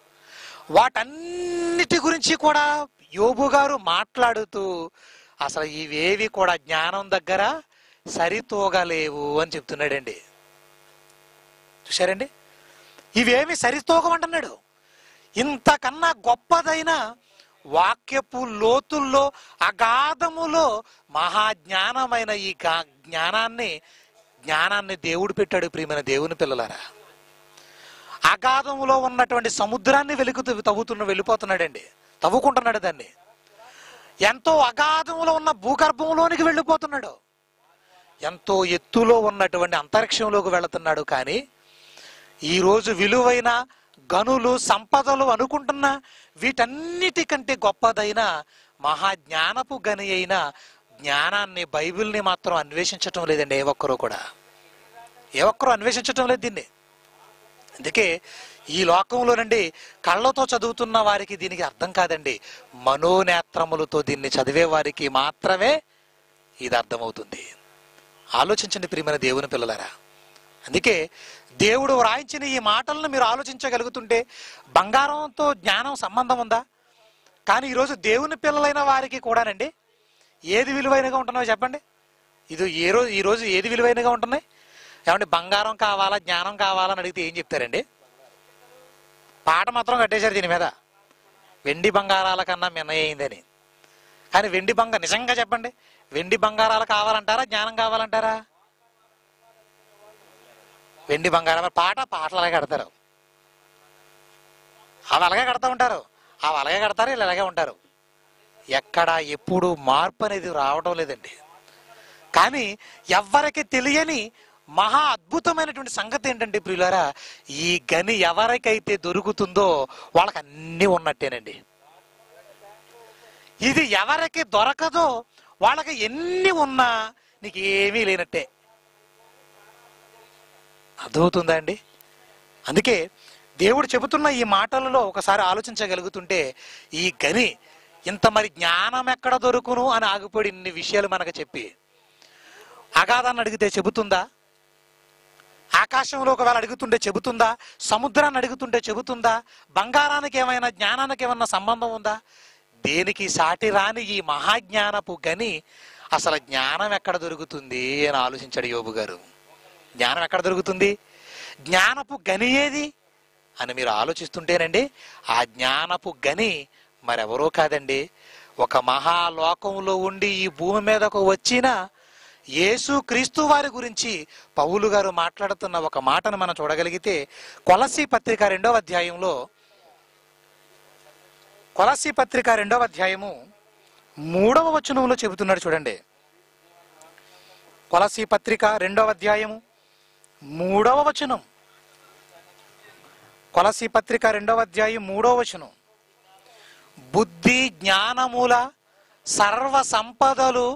వాటన్నిటి గురించి కూడా యోబు గారు మాట్లాడుతూ అసలు ఇవేవి కూడా జ్ఞానం దగ్గర సరితూగలేవు అని చెప్తున్నాడండి. చూశారండి, ఇవేమి సరితూగమంటున్నాడు. ఇంతకన్నా గొప్పదైన వాక్యపు లోతుల్లో, అగాధములో మహాజ్ఞానమైన ఈ జ్ఞానాన్ని జ్ఞానాన్ని దేవుడు పెట్టాడు. ప్రియమైన దేవుని పిల్లలారా, అగాధములో ఉన్నటువంటి సముద్రాన్ని వెలుగుతూ తవ్వుతున్న వెళ్ళిపోతున్నాడండి, తవ్వుకుంటున్నాడు దాన్ని. ఎంతో అగాధములో ఉన్న భూగర్భంలోనికి వెళ్ళిపోతున్నాడు, ఎంతో ఎత్తులో ఉన్నటువంటి అంతరిక్షంలోకి వెళుతున్నాడు. కానీ ఈరోజు విలువైన గనులు, సంపదలు అనుకుంటున్న వీటన్నిటికంటే గొప్పదైన మహాజ్ఞానపు గని అయిన జ్ఞానాన్ని, బైబిల్ని మాత్రం అన్వేషించటం లేదండి. ఏ ఒక్కరూ కూడా ఏ ఒక్కరూ అన్వేషించటం లేదు దీన్ని. అందుకే ఈ లోకంలోనండి కళ్ళతో చదువుతున్న వారికి దీనికి అర్థం కాదండి. మనోనేత్రములతో దీన్ని చదివే వారికి మాత్రమే ఇది అర్థమవుతుంది. ఆలోచించండి ప్రియమైన దేవుని పిల్లలారా. అందుకే దేవుడు వ్రాయించిన ఈ మాటలను మీరు ఆలోచించగలుగుతుంటే బంగారంతో జ్ఞానం సంబంధం ఉందా? కానీ ఈరోజు దేవుని పిల్లలైన వారికి కూడానండి ఏది విలువైనగా ఉంటున్నాయో చెప్పండి. ఇది ఏ రోజు ఈరోజు ఏది విలువైనగా ఉంటున్నాయి? ఏమంటే బంగారం కావాలా, జ్ఞానం కావాలని అడిగితే ఏం చెప్తారండి? పాట మాత్రం కట్టేశారు దీని మీద, వెండి బంగారాల కన్నా మిన్నయిందని. కానీ వెండి బంగారం నిజంగా చెప్పండి, వెండి బంగారాలు కావాలంటారా, జ్ఞానం కావాలంటారా? వెండి బంగారం పాట పాటలు అలాగే కడతారు, అవి అలాగే కడతా ఉంటారు, అవి అలాగే కడతారు, వీళ్ళు అలాగే ఉంటారు. ఎక్కడ ఎప్పుడు మార్పు అనేది రావడం లేదండి. కానీ ఎవరికి తెలియని మహా అద్భుతమైనటువంటి సంగతి ఏంటంటే ప్రియులారా, ఈ గని ఎవరికైతే దొరుకుతుందో వాళ్ళకి అన్నీ ఉన్నట్టేనండి. ఇది ఎవరికి దొరకదో వాళ్ళకి ఎన్ని ఉన్నా నీకు ఏమీ లేనట్టే. అర్థమవుతుందా అండి? అందుకే దేవుడు చెబుతున్న ఈ మాటలలో ఒకసారి ఆలోచించగలుగుతుంటే ఈ గని ఇంత మరి జ్ఞానం ఎక్కడ దొరుకును అని ఆగిపోయి ఇన్ని విషయాలు మనకు చెప్పి, అగాధాన్ని అడిగితే చెబుతుందా? ఆకాశంలో ఒకవేళ అడుగుతుంటే చెబుతుందా? సముద్రాన్ని అడుగుతుంటే చెబుతుందా? బంగారానికి ఏమైనా, జ్ఞానానికి ఏమైనా సంబంధం ఉందా? దేనికి సాటి రాని ఈ మహాజ్ఞానపు గని అసలు జ్ఞానం ఎక్కడ దొరుకుతుంది అని ఆలోచించాడు యోబు గారు. జ్ఞానం ఎక్కడ దొరుకుతుంది, జ్ఞానపు గని ఏది అని మీరు ఆలోచిస్తుంటేనండి ఆ జ్ఞానపు గని మరెవరో కాదండి, ఒక మహాలోకంలో ఉండి ఈ భూమి మీదకు వచ్చిన యేసు క్రీస్తు వారి గురించి పౌలు గారు మాట్లాడుతున్న ఒక మాటను మనం చూడగలిగితే, కొలసీ పత్రిక రెండవ అధ్యాయంలో కొలస్సీ పత్రిక రెండవ అధ్యాయము మూడవ వచనంలో చెబుతున్నాడు చూడండి. కొలస్సీ పత్రిక రెండవ అధ్యాయము మూడవ వచనం. కొలస్సీ పత్రిక రెండవ అధ్యాయం మూడవ వచనం. బుద్ధి జ్ఞానముల సర్వ సంపదలు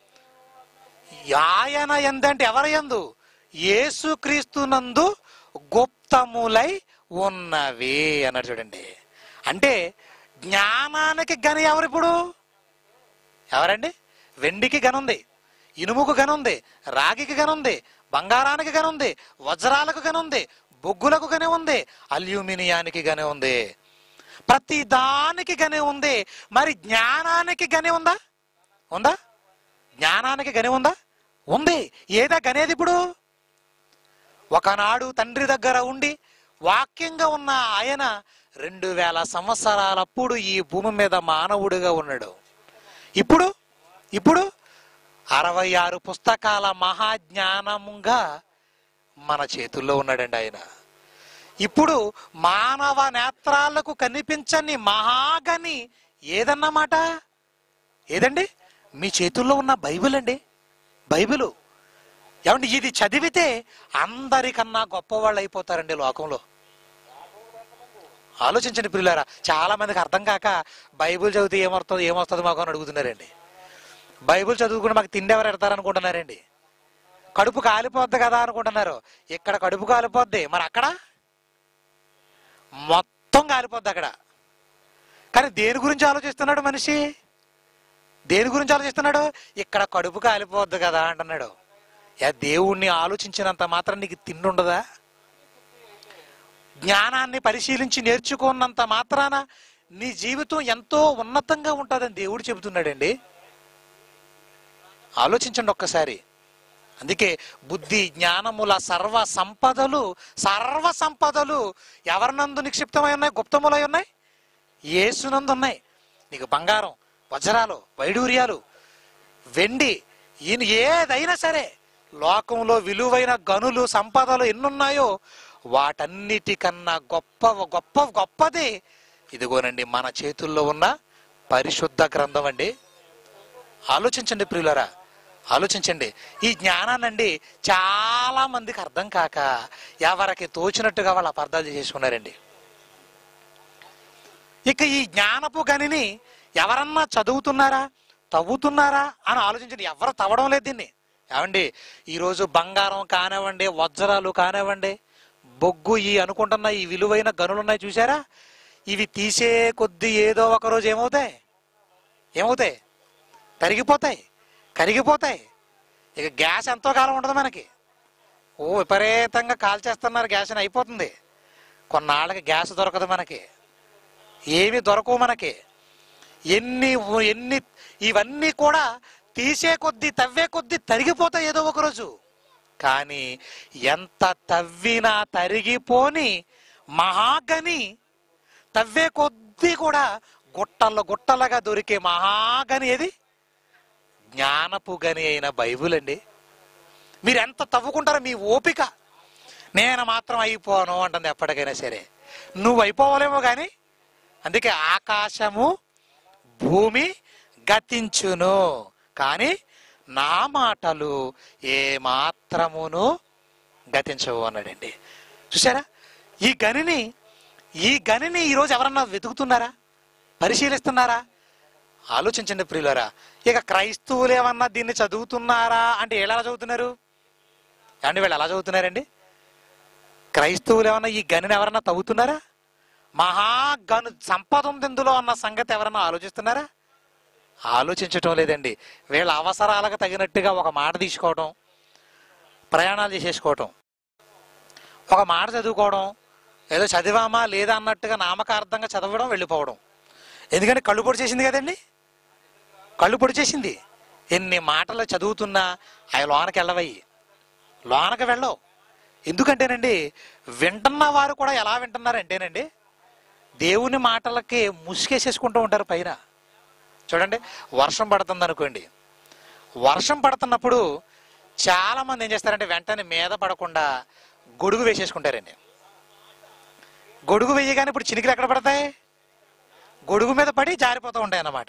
ఆయన యందంటే ఎవరి యందు? యేసుక్రీస్తునందు గుప్తములై ఉన్నవి అన్నాడు చూడండి. అంటే జ్ఞానానికి గని ఎవరు? ఇప్పుడు ఎవరండి? వెండికి గని ఉంది, ఇనుముకు గని ఉంది, రాగికి గని ఉంది, బంగారానికి గని ఉంది, వజ్రాలకు గని ఉంది, బొగ్గులకు గని ఉంది, అల్యూమినియానికి గని ఉంది, ప్రతి దానికి గని ఉంది. మరి జ్ఞానానికి గని ఉందా? ఉందా? జ్ఞానానికి గని ఉందా? ఉంది. ఏదా గనేది? ఇప్పుడు ఒకనాడు తండ్రి దగ్గర ఉండి వాక్యంగా ఉన్న ఆయన రెండు వేల సంవత్సరాలప్పుడు ఈ భూమి మీద మానవుడిగా ఉన్నాడు. ఇప్పుడు ఇప్పుడు అరవై ఆరు పుస్తకాల మహాజ్ఞానముగా మన చేతుల్లో ఉన్నాడండి ఆయన. ఇప్పుడు మానవ నేత్రాలకు కనిపించని మహాగని ఏదన్నమాట? ఏదండి? మీ చేతుల్లో ఉన్న బైబిల్ అండి. బైబిలు ఏమండి? ఇది చదివితే అందరికన్నా గొప్పవాళ్ళు అయిపోతారండి లోకంలో. ఆలోచించండి ప్రియులారా. చాలా మందికి అర్థం కాక బైబిల్ చదివితే ఏమవుతుంది ఏమొస్తుంది మాకు అని అడుగుతున్నారండి. బైబిల్ చదువుకుని మాకు తిండి ఎవరు ఎడతారనుకుంటున్నారండి. కడుపు కాలిపోద్ది కదా అనుకుంటున్నారు. ఇక్కడ కడుపు కాలిపోద్ది, మరి అక్కడ మొత్తం కాలిపోద్ది అక్కడ. కానీ దేని గురించి ఆలోచిస్తున్నాడు మనిషి? దేని గురించి ఆలోచిస్తున్నాడు? ఇక్కడ కడుపు కాలిపోద్ది కదా అంటున్నాడు. యా దేవుణ్ణి ఆలోచించినంత మాత్రం నీకు తిండి ఉండదా? జ్ఞానాన్ని పరిశీలించి నేర్చుకున్నంత మాత్రాన నీ జీవితం ఎంతో ఉన్నతంగా ఉంటుందని దేవుడు చెబుతున్నాడండి. ఆలోచించండి ఒక్కసారి. అందుకే బుద్ధి జ్ఞానముల సర్వ సంపదలు సర్వ సంపదలు ఎవరినందు నిక్షిప్తమై ఉన్నాయి? గుప్తములై ఉన్నాయి, యేసునందు ఉన్నాయి. నీకు బంగారం, వజ్రాలు, వైడూర్యాలు, వెండి, ఈయన ఏదైనా సరే లోకంలో విలువైన గనులు సంపదలు ఎన్నున్నాయో వాటన్నిటికన్నా గొప్ప గొప్ప గొప్పది ఇదిగోనండి మన చేతుల్లో ఉన్న పరిశుద్ధ గ్రంథం అండి. ఆలోచించండి ప్రియులరా, ఆలోచించండి. ఈ జ్ఞానాన్నండి చాలా మందికి అర్థం కాక ఎవరికి తోచినట్టుగా వాళ్ళు అపార్థాలు చేసుకున్నారండి. ఇక ఈ జ్ఞానపు గనిని ఎవరన్నా చదువుతున్నారా, తవ్వుతున్నారా అని ఆలోచించండి. ఎవరు తవ్వడం లేదు దీన్ని. ఏమండి, ఈరోజు బంగారం కానివ్వండి, వజ్రాలు కానివ్వండి, బొగ్గు ఈ అనుకుంటున్న ఈ విలువైన గనులు ఉన్నాయి చూసారా, ఇవి తీసే కొద్దీ ఏదో ఒక రోజు ఏమవుతాయి ఏమవుతాయి తరిగిపోతాయి, కరిగిపోతాయి. ఇక గ్యాస్ ఎంతో కాలం ఉండదు మనకి. ఓ విపరీతంగా కాల్చేస్తున్నారు, గ్యాస్ అని అయిపోతుంది. కొన్నాళ్ళకి గ్యాస్ దొరకదు మనకి, ఏమి దొరకవు మనకి. ఎన్ని ఎన్ని ఇవన్నీ కూడా తీసే కొద్దీ తవ్వే కొద్దీ తరిగిపోతాయి ఏదో ఒకరోజు. కానీ ఎంత తవ్వినా తరిగిపోని మహాగని, తవ్వే కొద్దీ కూడా గుట్టలు గుట్టలుగా దొరికే మహాగని ఏది? జ్ఞానపు గని అయిన బైబిల్ అండి. మీరు ఎంత తవ్వుకుంటారో మీ ఓపిక. నేను మాత్రం అయిపోను అంటుంది ఎప్పటికైనా సరే. నువ్వు అయిపోవాలేమో కానీ. అందుకే ఆకాశము భూమి గతించును కానీ నా మాటలు ఏ మాత్రమును గతించవు అన్నాడండి. చూసారా ఈ గనిని? ఈ గనిని ఈరోజు ఎవరన్నా వెతుకుతున్నారా, పరిశీలిస్తున్నారా? ఆలోచించండి ప్రియులారా. ఇక క్రైస్తవులు ఏమన్నా దీన్ని చదువుతున్నారా అంటే వీళ్ళు ఎలా చదువుతున్నారు అండి? వీళ్ళు ఎలా చదువుతున్నారండి? క్రైస్తవులు ఏమన్నా ఈ గనిని ఎవరన్నా తవ్వుతున్నారా? మహాగను సంపద ఉంది ఇందులో అన్న సంగతి ఎవరన్నా ఆలోచిస్తున్నారా? ఆలోచించటం లేదండి. వీళ్ళ అవసరాలకు తగినట్టుగా ఒక మాట తీసుకోవడం, ప్రయాణాలు చేసేసుకోవటం, ఒక మాట చదువుకోవడం, ఏదో చదివామా లేదా అన్నట్టుగా నామకార్థంగా చదవడం, వెళ్ళిపోవడం. ఎందుకంటే కళ్ళు పొడి చేసింది కదండి, కళ్ళు పొడి చేసింది. ఎన్ని మాటలు చదువుతున్నా అవి లోనకి వెళ్ళవయ్యి, లోనకి వెళ్ళవు. ఎందుకంటేనండి వింటున్న వారు కూడా ఎలా వింటున్నారంటేనండి దేవుని మాటలకి ముసుకేసేసుకుంటూ ఉంటారు పైన. చూడండి, వర్షం పడుతుంది అనుకోండి, వర్షం పడుతున్నప్పుడు చాలా మంది ఏం చేస్తారంటే వెంటనే మీద పడకుండా గొడుగు వేసేసుకుంటారండి. గొడుగు వేయగానే ఇప్పుడు చినుకులు ఎక్కడ పడతాయి? గొడుగు మీద పడి జారిపోతూ ఉంటాయి అన్నమాట.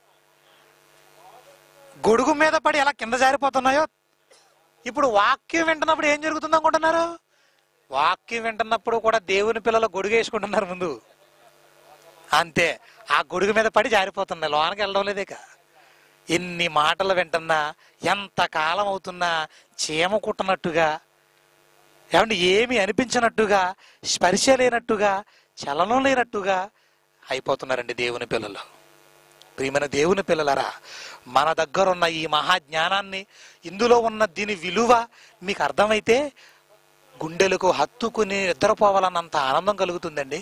గొడుగు మీద పడి ఎలా కింద జారిపోతున్నాయో ఇప్పుడు వాక్యం వింటున్నప్పుడు ఏం జరుగుతుంది అనుకుంటున్నారు? వాక్యం వింటున్నప్పుడు కూడా దేవుని పిల్లలు గొడుగు వేసుకుంటున్నారు ముందు, అంతే. ఆ గొడుగు మీద పడి జారిపోతున్నాయి, లోనకి వెళ్ళడం లేదేక. ఎన్ని మాటలు వింటున్నా, ఎంత కాలం అవుతున్నా చీమ కుట్టనట్టుగా, ఏమంటే ఏమి అనిపించినట్టుగా, స్పర్శ లేనట్టుగా, చలనం లేనట్టుగా అయిపోతున్నారండి దేవుని పిల్లలు. ప్రియమైన దేవుని పిల్లలరా, మన దగ్గర ఉన్న ఈ మహాజ్ఞానాన్ని, ఇందులో ఉన్న దీని విలువ మీకు అర్థమైతే గుండెలకు హత్తుకుని నిద్రపోవాలన్నంత ఆనందం కలుగుతుందండి.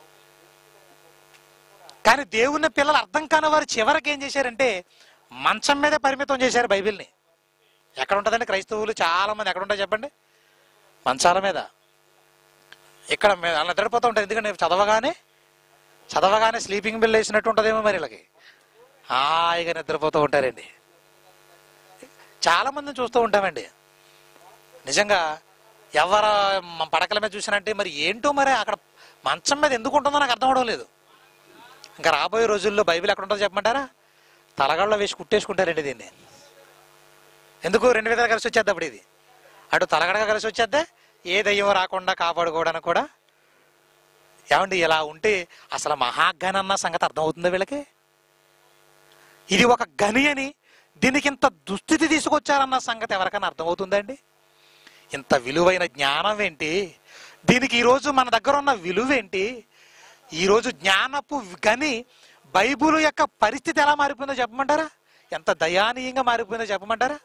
కానీ దేవుని పిల్లలు అర్థం కాని వారు చివరికి ఏం చేశారంటే మంచం మీదే పరిమితం చేశారు బైబిల్ని. ఎక్కడ ఉంటుందండి క్రైస్తవులు చాలా మంది ఎక్కడ ఉంటాయి చెప్పండి? మంచాల మీద. ఇక్కడ నిద్రపోతూ ఉంటారు, ఎందుకంటే చదవగానే చదవగానే స్లీపింగ్ బిల్ వేసినట్టు ఉంటుందేమో మరి వీళ్ళకి, హాయిగా నిద్రపోతూ ఉంటారండి. చాలా మందిని చూస్తూ ఉంటామండి. నిజంగా ఎవరు పడకల మీద చూసినంటే మరి ఏంటో, మరి అక్కడ మంచం మీద ఎందుకు ఉంటుందో నాకు అర్థం అవడం లేదు. ఇంకా రాబోయే రోజుల్లో బైబిల్ ఎక్కడ ఉంటుందో చెప్పమంటారా? తలగడలో వేసి కుట్టేసుకుంటారండి దీన్ని. ఎందుకు? రెండు విధాలు కలిసి వచ్చేద్ది అప్పుడు. ఇది అటు తలగడగా కలిసి వచ్చేద్దే, ఏ దయ్యం రాకుండా కాపాడుకోవడానికి కూడా. ఏమండి, ఇలా ఉంటే అసలు మహాగని అన్న సంగతి అర్థమవుతుందా వీళ్ళకి? ఇది ఒక గని అని, దీనికి ఇంత దుస్థితి తీసుకొచ్చారన్న సంగతి ఎవరికైనా అర్థమవుతుందండి? ఇంత విలువైన జ్ఞానం ఏంటి, దీనికి ఈరోజు మన దగ్గర ఉన్న విలువ ఏంటి? ఈరోజు జ్ఞానపు గని బైబిల్ యొక్క పరిస్థితి ఎలా మారిపోయిందో చెప్పమంటారా? ఎంత దయానీయంగా మారిపోయిందో చెప్పమంటారా?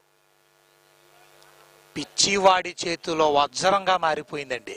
పిచ్చివాడి చేతిలో వజ్రంగా మారిపోయిందండి.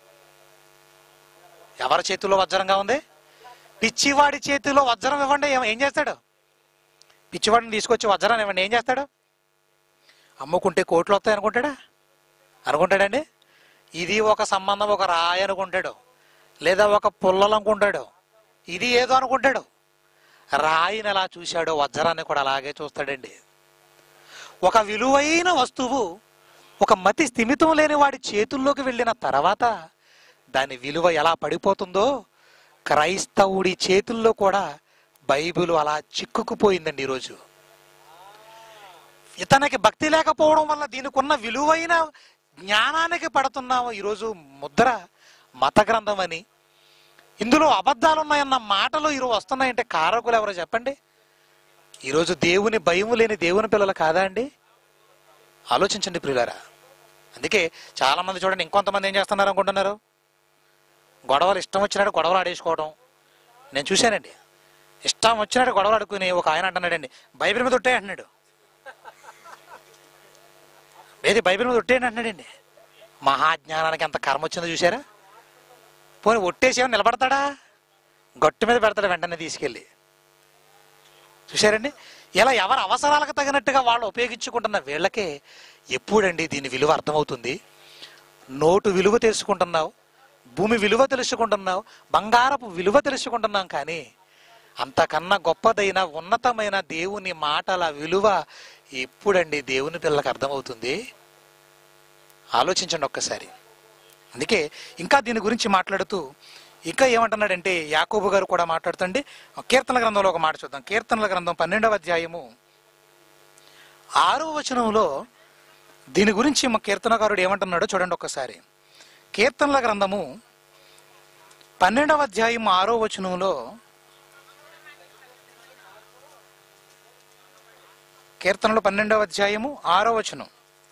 ఎవరి చేతిలో వజ్రంగా ఉంది? పిచ్చివాడి చేతిలో వజ్రం ఇవ్వండి, ఏం చేస్తాడు? పిచ్చివాడిని తీసుకొచ్చి వజ్రాన్ని ఇవ్వండి, ఏం చేస్తాడు? అమ్ముకుంటే కోట్లు వస్తాయి అనుకుంటాడా? అనుకుంటాడండి? ఇది ఒక సంబంధం, ఒక రాయి అనుకుంటాడు, లేదా ఒక పుల్లలు అనుకుంటాడు, ఇది ఏదో అనుకుంటాడు. రాయిని ఎలా చూశాడో వజ్రాన్ని కూడా అలాగే చూస్తాడండి. ఒక విలువైన వస్తువు ఒక మతి స్థిమితం లేని వాడి చేతుల్లోకి వెళ్ళిన తర్వాత దాని విలువ ఎలా పడిపోతుందో క్రైస్తవుడి చేతుల్లో కూడా బైబిల్ అలా చిక్కుకుపోయిందండి. ఈరోజు ఇతనికి భక్తి లేకపోవడం వల్ల దీనికి ఉన్న విలువైన జ్ఞానానికి పడుతున్నాము ఈరోజు ముద్ర మత గ్రంథం అని. ఇందులో అబద్ధాలు ఉన్నాయన్న మాటలు ఈరోజు వస్తున్నాయంటే కారకులు ఎవరో చెప్పండి? ఈరోజు దేవుని భయం లేని దేవుని పిల్లలు కాదా అండి? ఆలోచించండి ప్రియులారా. అందుకే చాలా మంది చూడండి, ఇంకొంతమంది ఏం చేస్తున్నారు అనుకుంటున్నారు? గొడవలు ఇష్టం వచ్చినట్టు గొడవలు ఆడేసుకోవడం నేను చూశానండి. ఇష్టం వచ్చినట్టు గొడవలు ఆడుకుని ఒక ఆయన అంటున్నాడండి, బైబిల్ మీద ఒట్టే అంటున్నాడు. ఏది బైబిల్ మీద ఒట్టేయండి అంటున్నాడండి. మహాజ్ఞానానికి ఎంత కర్మ వచ్చిందో చూసారా? పోనీ ఒట్టేసేమో నిలబడతాడా? గట్టు మీద పెడతాడు వెంటనే తీసుకెళ్ళి. చూసారండి? ఇలా ఎవరి అవసరాలకు తగినట్టుగా వాళ్ళు ఉపయోగించుకుంటున్న వీళ్ళకే ఎప్పుడండి దీని విలువ అర్థమవుతుంది? నోటు విలువ తెలుసుకుంటున్నావు, భూమి విలువ తెలుసుకుంటున్నావు, బంగారపు విలువ తెలుసుకుంటున్నాం, కానీ అంతకన్నా గొప్పదైన ఉన్నతమైన దేవుని మాటల విలువ ఎప్పుడండి దేవుని పిల్లలకు అర్థమవుతుంది? ఆలోచించండి ఒక్కసారి. అందుకే ఇంకా దీని గురించి మాట్లాడుతూ ఇంకా ఏమంటున్నాడంటే యాకోబు గారు కూడా మాట్లాడుతండి. కీర్తనల గ్రంథంలో ఒక మాట చూద్దాం. కీర్తనల గ్రంథం పన్నెండవ అధ్యాయము ఆరవ వచనంలో దీని గురించి మా కీర్తనకారుడు ఏమంటున్నాడో చూడండి ఒక్కసారి. కీర్తనల గ్రంథము పన్నెండవ అధ్యాయం ఆరో వచనంలో, కీర్తనలు పన్నెండవ అధ్యాయము ఆరో వచనం,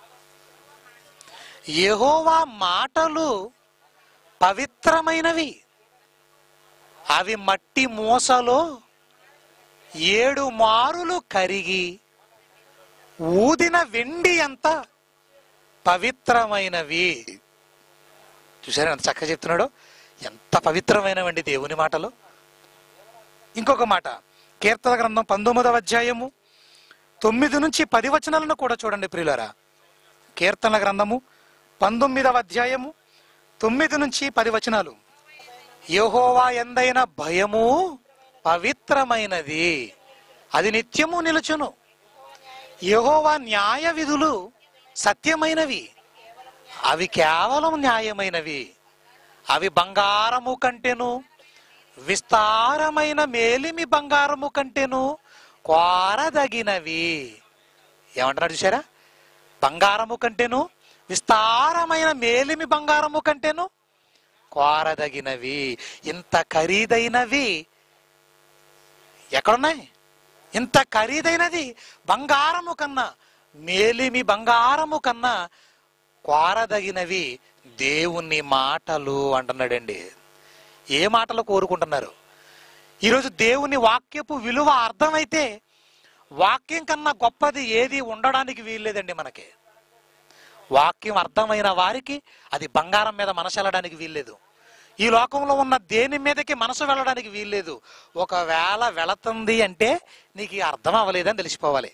యెహోవా మాటలు పవిత్రమైనవి, అవి మట్టి మూసలో ఏడు మారులు కరిగి ఊదిన వెండి అంత పవిత్రమైనవి. చూసారా ఎంత చక్కగా చెప్తున్నాడు? ఎంత పవిత్రమైనవండి దేవుని మాటలు. ఇంకొక మాట, కీర్తన గ్రంథం పంతొమ్మిదవ అధ్యాయము తొమ్మిది నుంచి పది వచనాలను కూడా చూడండి ప్రియులారా. కీర్తన గ్రంథము పంతొమ్మిదవ అధ్యాయము తొమ్మిది నుంచి పది వచనాలు. యెహోవా యందైన భయము పవిత్రమైనది, అది నిత్యము నిలుచును. యెహోవా న్యాయ విధులు సత్యమైనవి, అవి కేవలం న్యాయమైనవి. అవి బంగారము కంటెను విస్తారమైన మేలిమి బంగారము కంటేను కోరదగినవి. ఏమంటున్నాడు చూసారా? బంగారము కంటేను, విస్తారమైన మేలిమి బంగారము కంటేను కోరదగినవి. ఇంత ఖరీదైనవి ఎక్కడున్నాయి? ఇంత ఖరీదైనది బంగారము కన్నా, మేలిమి బంగారము కన్నా కోరదగినవి దేవుని మాటలు అంటున్నాడండి. ఏ మాటలు కోరుకుంటున్నారు? ఈరోజు దేవుని వాక్యపు విలువ అర్థమైతే వాక్యం కన్నా గొప్పది ఏది ఉండడానికి వీల్లేదండి. మనకి వాక్యం అర్థమైన వారికి అది బంగారం మీద మనసు వెళ్ళడానికి వీల్లేదు. ఈ లోకంలో ఉన్న దేని మీదకి మనసు వెళ్ళడానికి వీల్లేదు. ఒకవేళ వెళుతుంది అంటే నీకు అర్థం అవ్వలేదని తెలిసిపోవాలి.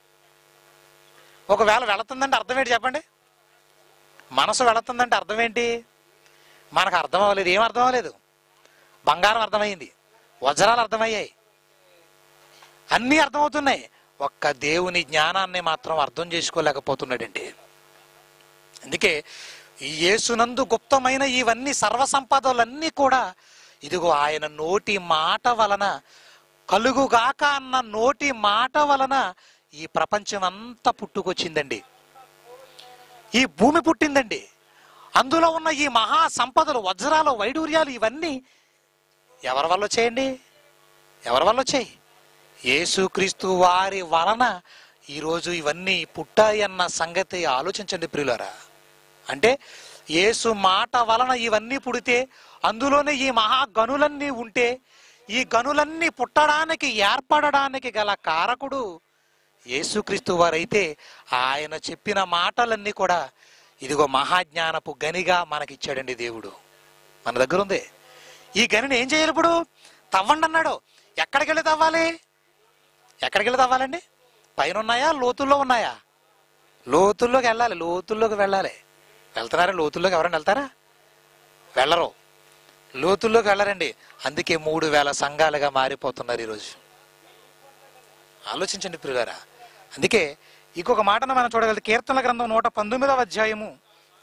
ఒకవేళ వెళుతుందంటే అర్థం ఏంటి చెప్పండి? మనసు వెళుతుందంటే అర్థం ఏంటి? మనకు అర్థం అవ్వలేదు. ఏం అర్థం అవ్వలేదు? బంగారం అర్థమైంది, వజ్రాలు అర్థమయ్యాయి, అన్నీ అర్థమవుతున్నాయి. ఒక్క దేవుని జ్ఞానాన్ని మాత్రం అర్థం చేసుకోలేకపోతున్నాడండి. అందుకే ఈ యేసునందు గుప్తమైన ఇవన్నీ సర్వసంపదలన్నీ కూడా ఇదిగో ఆయన నోటి మాట వలన కలుగుగాక అన్న నోటి మాట వలన ఈ ప్రపంచం అంతా పుట్టుకొచ్చిందండి. ఈ భూమి పుట్టిందండి. అందులో ఉన్న ఈ మహా సంపదలు, వజ్రాలు, వైడూర్యాలు ఇవన్నీ ఎవరి వల్ల వచ్చాయండి? ఎవరి వల్ల వచ్చాయి? యేసుక్రీస్తు వారి వలన ఈరోజు ఇవన్నీ పుట్టాయి అన్న సంగతి ఆలోచించండి ప్రియులారా. అంటే యేసు మాట వలన ఇవన్నీ పుడితే, అందులోనే ఈ మహా గనులన్నీ ఉంటే, ఈ గనులన్నీ పుట్టడానికి ఏర్పడడానికి గల కారకుడు యేసుక్రీస్తు వారైతే ఆయన చెప్పిన మాటలన్నీ కూడా ఇదిగో మహాజ్ఞానపు గనిగా మనకిచ్చాడండి దేవుడు. మన దగ్గర ఉంది. ఈ గనిని ఏం చేయాలి? ఇప్పుడు తవ్వండి అన్నాడు. ఎక్కడికి వెళ్ళి తవ్వాలి? ఎక్కడికి వెళ్ళి తవ్వాలండి? పైన ఉన్నాయా, లోతుల్లో ఉన్నాయా? లోతుల్లోకి వెళ్ళాలి. లోతుల్లోకి వెళ్ళాలి. వెళ్తున్నారా? లోతుల్లోకి ఎవరైనా వెళ్తారా? వెళ్ళరు. లోతుల్లోకి వెళ్ళరండి. అందుకే మూడు వేల సంఘాలుగా మారిపోతున్నారు ఈరోజు. ఆలోచించండి ప్రియులారా. అందుకే ఇంకొక మాటను మనం చూడగలిగితే కీర్తనల గ్రంథం నూట పంతొమ్మిదవ అధ్యాయము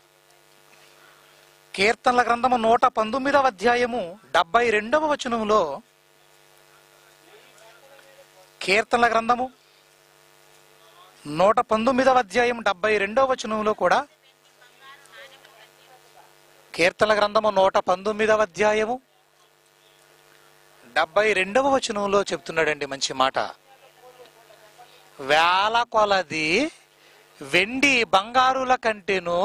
కీర్తనల గ్రంథము నూట పంతొమ్మిదవ అధ్యాయము డెబ్బై రెండవ వచనంలో, కీర్తనల గ్రంథము నూట పంతొమ్మిదవ అధ్యాయం డెబ్బై రెండవ వచనంలో కూడా, కీర్తనల గ్రంథము నూట పంతొమ్మిదవ అధ్యాయము డెబ్బై రెండవ వచనంలో చెప్తున్నాడండి మంచి మాట. వేల కొలది వెండి బంగారుల కంటేను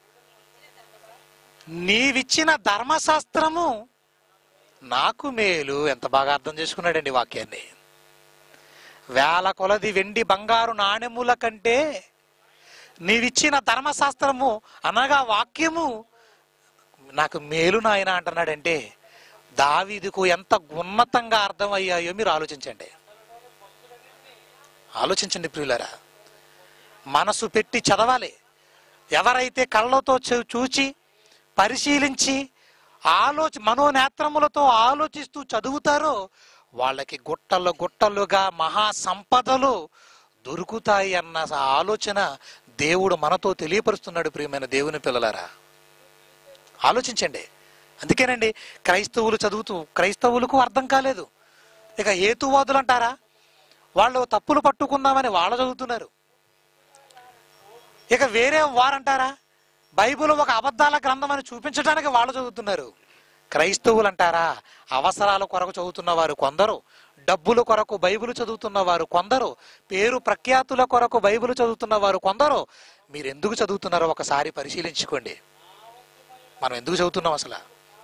నీవిచ్చిన ధర్మశాస్త్రము నాకు మేలు. ఎంత బాగా అర్థం చేసుకున్నాడండి వాక్యాన్ని. వేల కొలది వెండి బంగారు నాణెముల కంటే నీవిచ్చిన ధర్మశాస్త్రము అనగా వాక్యము నాకు మేలు నాయన అంటున్నాడంటే దావీదుకు ఎంత ఉన్నతంగా అర్థమయ్యాయో మీరు ఆలోచించండి. ఆలోచించండి ప్రియులారా. మనసు పెట్టి చదవాలి. ఎవరైతే కళ్ళతో చూచి పరిశీలించి ఆలోచి మనోనేత్రములతో ఆలోచిస్తూ చదువుతారో వాళ్ళకి గుట్టలు గుట్టలుగా మహా సంపదలు దొరుకుతాయి అన్న ఆలోచన దేవుడు మనతో తెలియపరుస్తున్నాడు. ప్రియమైన దేవుని పిల్లలారా, ఆలోచించండి. అందుకేనండి క్రైస్తవులు చదువుతూ క్రైస్తవులకు అర్థం కాలేదు. ఇక హేతువాదులు అంటారా, వాళ్ళు తప్పులు పట్టుకుందామని వాళ్ళు చదువుతున్నారు. ఇక వేరే వారంటారా, బైబిల్ ఒక అబద్ధాల గ్రంథం అని చూపించడానికి వాళ్ళు చదువుతున్నారు. క్రైస్తవులు అంటారా, అవసరాల కొరకు చదువుతున్నవారు కొందరు, డబ్బుల కొరకు బైబిల్ చదువుతున్నవారు కొందరు, పేరు ప్రఖ్యాతుల కొరకు బైబిల్ చదువుతున్నవారు కొందరు. మీరు ఎందుకు చదువుతున్నారో ఒకసారి పరిశీలించుకోండి. మనం ఎందుకు చదువుతున్నాం అసలు?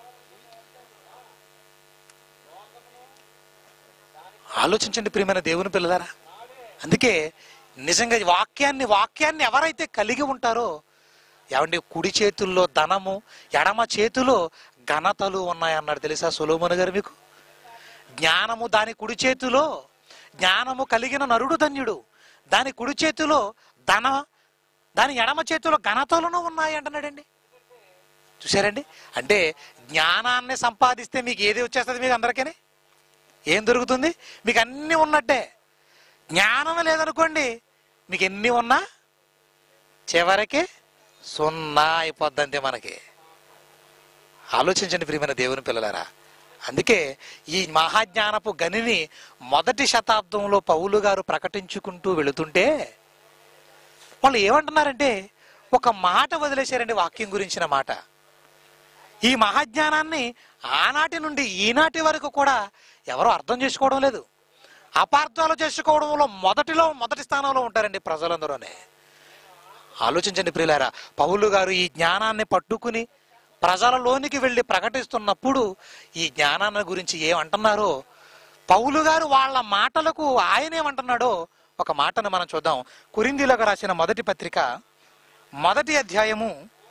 ఆలోచించండి ప్రియమైన దేవుని పిల్లలారా. అందుకే నిజంగా వాక్యాన్ని వాక్యాన్ని ఎవరైతే కలిగి ఉంటారో, ఏమండి, కుడి చేతుల్లో ధనము, ఎడమ చేతిలో ఘనతలు ఉన్నాయన్నాడు తెలుసా సొలొమోను గారు మీకు? జ్ఞానము దాని కుడి చేతిలో, జ్ఞానము కలిగిన నరుడు ధన్యుడు. దాని కుడి చేతిలో ధన, దాని ఎడమ చేతిలో ఘనతలను ఉన్నాయి అంటున్నాడండి. చూసారండి? అంటే జ్ఞానాన్ని సంపాదిస్తే మీకు ఏది వచ్చేస్తుంది? మీకు అందరికీ ఏం దొరుకుతుంది? మీకు అన్నీ ఉన్నట్టే. జ్ఞానం లేదనుకోండి, మీకు ఎన్ని ఉన్నా చివరికి సున్నా అయిపోద్ది అంతే మనకి. ఆలోచించండి ప్రియమైన దేవుని పిల్లలారా. అందుకే ఈ మహాజ్ఞానపు గనిని మొదటి శతాబ్దంలో పౌలు గారు ప్రకటించుకుంటూ వెళుతుంటే వాళ్ళు ఏమంటున్నారంటే ఒక మాట వదిలేశారండి, వాక్యం గురించిన మాట. ఈ మహాజ్ఞానాన్ని ఆనాటి నుండి ఈనాటి వరకు కూడా ఎవరో అర్థం చేసుకోవడం లేదు. అపార్థాలు చేసుకోవడంలో మొదటిలో మొదటి స్థానంలో ఉంటారండి ప్రజలందరూనే. ఆలోచించండి ప్రియులారా, పౌలు గారు ఈ జ్ఞానాన్ని పట్టుకుని ప్రజలలోనికి వెళ్ళి ప్రకటిస్తున్నప్పుడు ఈ జ్ఞానాన్ని గురించి ఏమంటున్నారో, పౌలు గారు వాళ్ళ మాటలకు ఆయన ఏమంటున్నాడో ఒక మాటను మనం చూద్దాం. కొరింథీయులకు రాసిన మొదటి పత్రిక మొదటి అధ్యాయము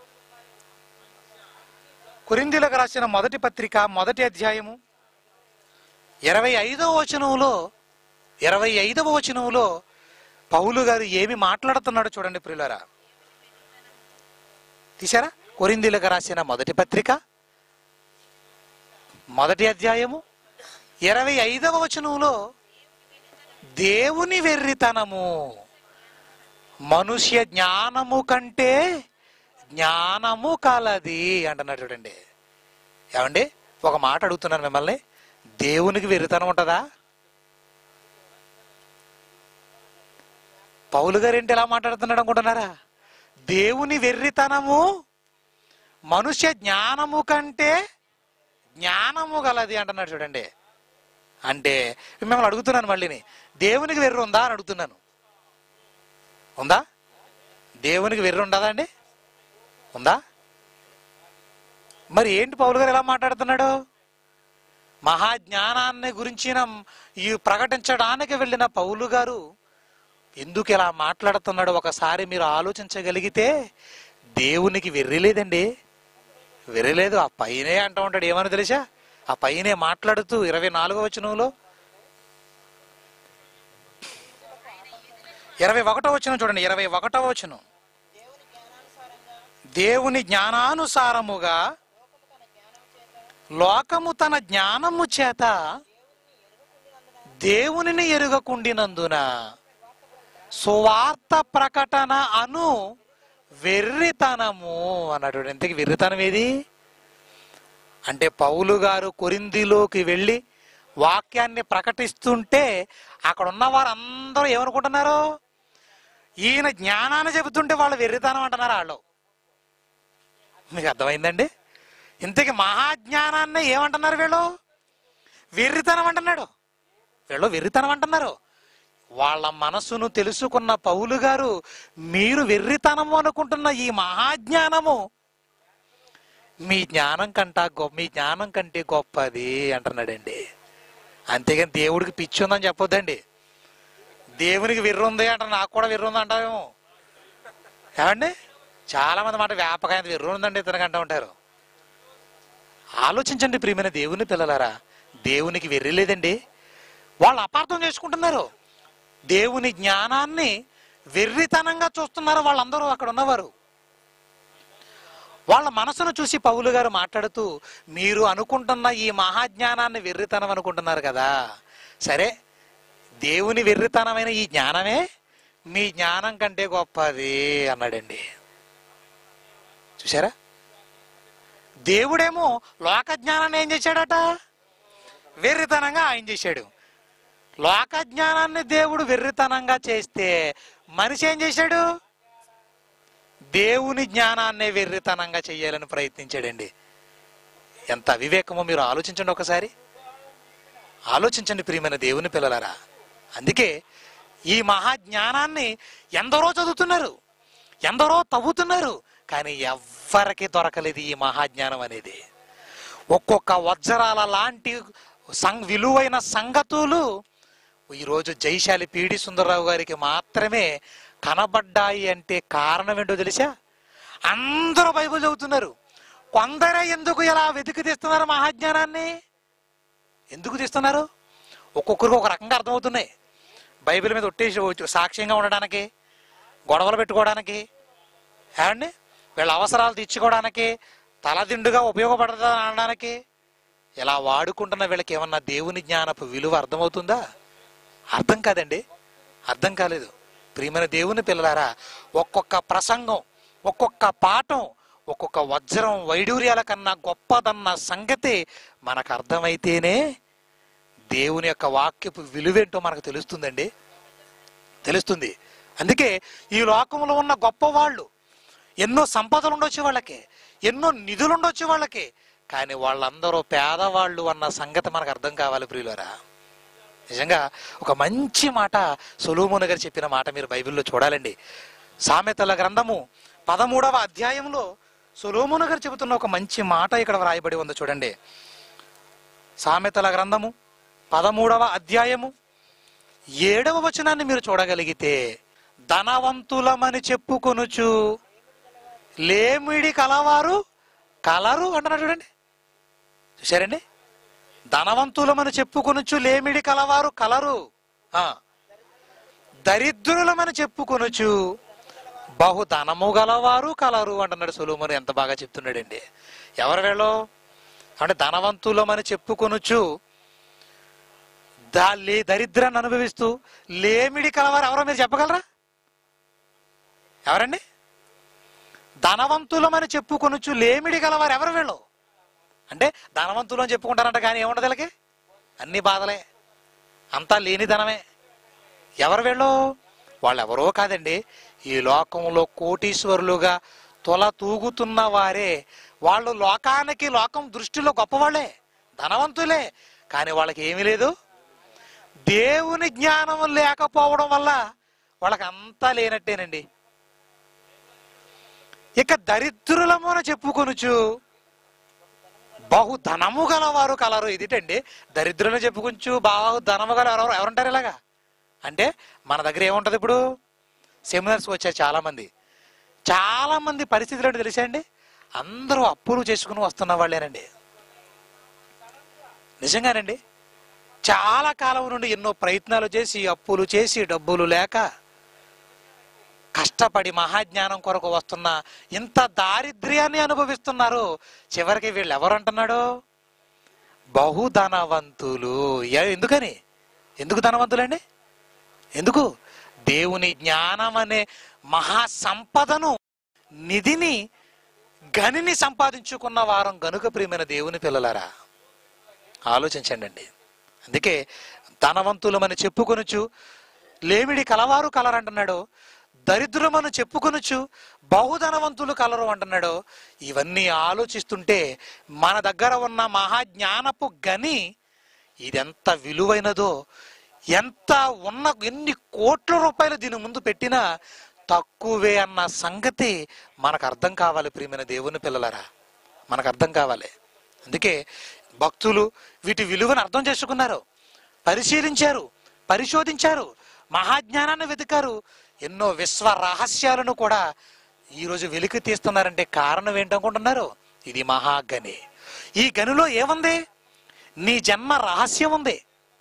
కొరింథీయులకు రాసిన మొదటి పత్రిక మొదటి అధ్యాయము ఇరవై ఐదవ వచనంలో ఇరవై ఐదవ వచనంలో పౌలు గారు ఏమి మాట్లాడుతున్నాడో చూడండి ప్రియులారా. తీశారా? కొరింథీయులకు రాసిన మొదటి పత్రిక మొదటి అధ్యాయము ఇరవై ఐదవ వచనంలో దేవుని వెర్రితనము మనుష్య జ్ఞానము కంటే జ్ఞానము కలది అంటున్నాడు. చూడండి ఏమండి, ఒక మాట అడుగుతున్నాను మిమ్మల్ని, దేవునికి వెర్రితనం ఉంటుందా? పౌలు గారు ఏంటి ఎలా మాట్లాడుతున్నాడు అనుకుంటున్నారా? దేవుని వెర్రితనము మనుష్య జ్ఞానము కంటే జ్ఞానము గలది అంటున్నాడు. చూడండి, అంటే మిమ్మల్ని అడుగుతున్నాను మళ్ళీని, దేవునికి వెర్రి ఉందా అని అడుగుతున్నాను. ఉందా? దేవునికి వెర్రి ఉండదా అండి? ఉందా? మరి ఏంటి పౌలు గారు ఎలా మాట్లాడుతున్నాడు? మహాజ్ఞానాన్ని గురించిన ఈ ప్రకటించడానికి వెళ్ళిన పౌలు గారు ఎందుకు ఇలా మాట్లాడుతున్నాడు ఒకసారి మీరు ఆలోచించగలిగితే, దేవునికి వెర్రి లేదండి, వెర్రి లేదు. ఆ పైనే అంటూ ఉంటాడు. ఏమని తెలుసా? ఆ పైనే మాట్లాడుతూ ఇరవై నాలుగో వచనంలో ఇరవై ఒకటో వచనం చూడండి, ఇరవై ఒకటో వచనం, దేవుని జ్ఞానానుసారముగా లోకము తన జ్ఞానము చేత దేవునిని ఎరుగకుండినందున సువార్త ప్రకటన అను వెర్రితనము అన్నాడు. ఇంతకీ వెర్రితనం ఏది అంటే, పౌలు గారు కొరింథీలోకి వెళ్ళి వాక్యాన్ని ప్రకటిస్తుంటే అక్కడ ఉన్న వారందరూ ఏమనుకుంటున్నారు? ఈయన జ్ఞానాన్ని చెబుతుంటే వాళ్ళు వెర్రితనం అంటున్నారు. వాళ్ళు, మీకు అర్థమైందండి? ఇంతకీ మహాజ్ఞానాన్ని ఏమంటున్నారు? వీళ్ళు వెర్రితనం అంటున్నాడు. వీళ్ళు వెర్రితనం అంటున్నారు. వాళ్ళ మనసును తెలుసుకున్న పౌలు గారు, మీరు వెర్రితనము అనుకుంటున్న ఈ మహాజ్ఞానము మీ జ్ఞానం కంటా గొప్ప మీ జ్ఞానం కంటే గొప్పది అంటున్నాడండి. అంతేగాని దేవుడికి పిచ్చి ఉందని చెప్పొద్దండి. దేవునికి వెర్రి ఉంది అంట, నాకు కూడా వెర్రి ఉంది అంటారేమో. ఏమండి, చాలా మంది మాట వ్యాపకాయంత వెర్రి ఉందండి ఇతనికంటూ ఉంటారు. ఆలోచించండి ప్రియమైన దేవుని పిల్లలారా, దేవునికి వెర్రి లేదండి. వాళ్ళు అపార్థం చేసుకుంటున్నారు. దేవుని జ్ఞానాన్ని వెర్రితనంగా చూస్తున్నారు వాళ్ళందరూ అక్కడ ఉన్నవారు. వాళ్ళ మనసును చూసి పౌలు గారు మాట్లాడుతూ, మీరు అనుకుంటున్న ఈ మహాజ్ఞానాన్ని వెర్రితనం అనుకుంటున్నారు కదా, సరే దేవుని వెర్రితనమైన ఈ జ్ఞానమే మీ జ్ఞానం కంటే గొప్పది అన్నాడండి. చూసారా? దేవుడేమో లోక జ్ఞానాన్ని ఏం చేశాడట? వెర్రితనంగా ఆయన చేశాడు. లోక జ్ఞానాన్ని దేవుడు వెర్రితనంగా చేస్తే మనిషి ఏం చేశాడు? దేవుని జ్ఞానాన్ని వెర్రితనంగా చెయ్యాలని ప్రయత్నించాడండి. ఎంత అవివేకమో మీరు ఆలోచించండి ఒకసారి. ఆలోచించండి ప్రియమైన దేవుని పిల్లలారా. అందుకే ఈ మహాజ్ఞానాన్ని ఎందరో చదువుతున్నారు, ఎందరో తవ్వుతున్నారు, కానీ ఎవ్వరికి దొరకలేదు ఈ మహాజ్ఞానం అనేది. ఒక్కొక్క వజ్రాల లాంటి సం విలువైన సంగతులు ఈరోజు జయశాలి పీడి సుందరరావు గారికి మాత్రమే కనబడ్డాయి. అంటే కారణం ఏంటో తెలుసా? అందరూ బైబిల్ చదువుతున్నారు. కొందరే ఎందుకు ఇలా వెతికి తీస్తున్నారు మహాజ్ఞానాన్ని? ఎందుకు తీస్తున్నారు? ఒక్కొక్కరికి ఒక రకంగా అర్థమవుతున్నాయి. బైబిల్ మీద ఒట్టేసి సాక్ష్యంగా ఉండడానికి, గొడవలు పెట్టుకోవడానికి, ఏమండి వీళ్ళ అవసరాలు తీర్చుకోవడానికి, తలదిండుగా ఉపయోగపడుతుంది అనడానికి, ఇలా వాడుకుంటున్న వీళ్ళకి ఏమన్నా దేవుని జ్ఞానపు విలువ అర్థమవుతుందా? అర్థం కాదండి, అర్థం కాలేదు. ప్రియమైన దేవుని పిల్లలారా, ఒక్కొక్క ప్రసంగం, ఒక్కొక్క పాఠం, ఒక్కొక్క వజ్రం వైడూర్యాల కన్నా గొప్పదన్న సంగతి మనకు అర్థమైతేనే దేవుని యొక్క వాక్యపు విలువేంటో మనకు తెలుస్తుందండి, తెలుస్తుంది. అందుకే ఈ లోకంలో ఉన్న గొప్ప వాళ్ళు ఎన్నో సంపదలు ఉండొచ్చు, వాళ్ళకి ఎన్నో నిధులు ఉండొచ్చు వాళ్ళకి, కానీ వాళ్ళందరూ పేదవాళ్ళు అన్న సంగతి మనకు అర్థం కావాలి ప్రియులారా. నిజంగా ఒక మంచి మాట సొలొమోను గారు చెప్పిన మాట మీరు బైబిల్లో చూడాలండి. సామెతల గ్రంథము పదమూడవ అధ్యాయంలో సొలొమోను గారు చెబుతున్న ఒక మంచి మాట ఇక్కడ వ్రాయబడి ఉంది చూడండి. సామెతల గ్రంథము పదమూడవ అధ్యాయము ఏడవ వచనాన్ని మీరు చూడగలిగితే, ధనవంతులమని చెప్పుకొనుచు లేమిడి కలవారు కలరు అంటున్నారు చూడండి. చూశారండి, ధనవంతులమని చెప్పుకొనుచు లేమిడి కలవారు కలరు, దరిద్రులమని చెప్పుకొనుచు బహుధనము గలవారు కలరు అంటున్నాడు సొలొమోను. ఎంత బాగా చెప్తున్నాడండి. ఎవరు వీళ్ళు అంటే ధనవంతులమని చెప్పుకొనుచు దా లే దరిద్రాన్ని అనుభవిస్తూ లేమిడి కలవారు ఎవరో మీరు చెప్పగలరా? ఎవరండి? ధనవంతులమని చెప్పుకొనుచు లేమిడి గలవారు ఎవరు వీళ్ళు అంటే ధనవంతులు అని చెప్పుకుంటారంట, కానీ ఏముండదు వీళ్ళకి, అన్ని బాధలే, అంతా లేని ధనమే. ఎవరు వీళ్ళు? వాళ్ళు ఎవరో కాదండి, ఈ లోకంలో కోటీశ్వరులుగా తొల తూగుతున్న వారే. వాళ్ళు లోకానికి లోకం దృష్టిలో గొప్పవాళ్లే, ధనవంతులే, కానీ వాళ్ళకి ఏమీ లేదు, దేవుని జ్ఞానం లేకపోవడం వల్ల వాళ్ళకి అంతా లేనట్టేనండి. ఇక దరిద్రులము అని చెప్పుకొనుచు బహు ధనము గలవారు కలరు. ఇదిటండి, దరిద్రులను చెప్పుకొంచు బాహు ధనము గల ఎవరు ఎవరుంటారు ఇలాగా అంటే మన దగ్గర ఏముంటది? ఇప్పుడు సెమినార్స్కి వచ్చారు చాలా మంది, చాలా మంది పరిస్థితులు ఏంటో తెలుసా అండి, అందరూ అప్పులు చేసుకుని వస్తున్న వాళ్ళేనండి. నిజంగానండి, చాలా కాలం నుండి ఎన్నో ప్రయత్నాలు చేసి అప్పులు చేసి డబ్బులు లేక కష్టపడి మహాజ్ఞానం కొరకు వస్తున్న ఇంత దారిద్ర్యాన్ని అనుభవిస్తున్నారు. చివరికి వీళ్ళు ఎవరు అంటున్నాడు? బహుధనవంతులు. ఎందుకని? ఎందుకు ధనవంతులండి? ఎందుకు? దేవుని జ్ఞానం అనే మహాసంపదను, నిధిని, గనిని సంపాదించుకున్న వారం గనుక ప్రియమైన దేవుని పిల్లలారా ఆలోచించండి అండి. అందుకే ధనవంతులమని చెప్పుకొనుచు లేమిడి కలవారు కలరు అంటున్నాడు, దరిద్రమని చెప్పుకొనుచు బహుధనవంతులు కలరు అంటున్నాడు. ఇవన్నీ ఆలోచిస్తుంటే మన దగ్గర ఉన్న మహాజ్ఞానపు గని ఇది ఎంత విలువైనదో, ఎంత ఉన్న ఎన్ని కోట్ల రూపాయలు దీని ముందు పెట్టినా తక్కువే అన్న సంగతి మనకు అర్థం కావాలి ప్రియమైన దేవుని పిల్లలారా, మనకు అర్థం కావాలి. అందుకే భక్తులు వీటి విలువను అర్థం చేసుకున్నారు, పరిశీలించారు, పరిశోధించారు, మహాజ్ఞానాన్ని వెతికారు, ఎన్నో విశ్వ రహస్యాలను కూడా ఈరోజు వెలికి తీస్తున్నారంటే కారణం ఏంటనుకుంటున్నారు? ఇది మహాగని. ఈ గనిలో ఏముంది? నీ జన్మ రహస్యం ఉంది.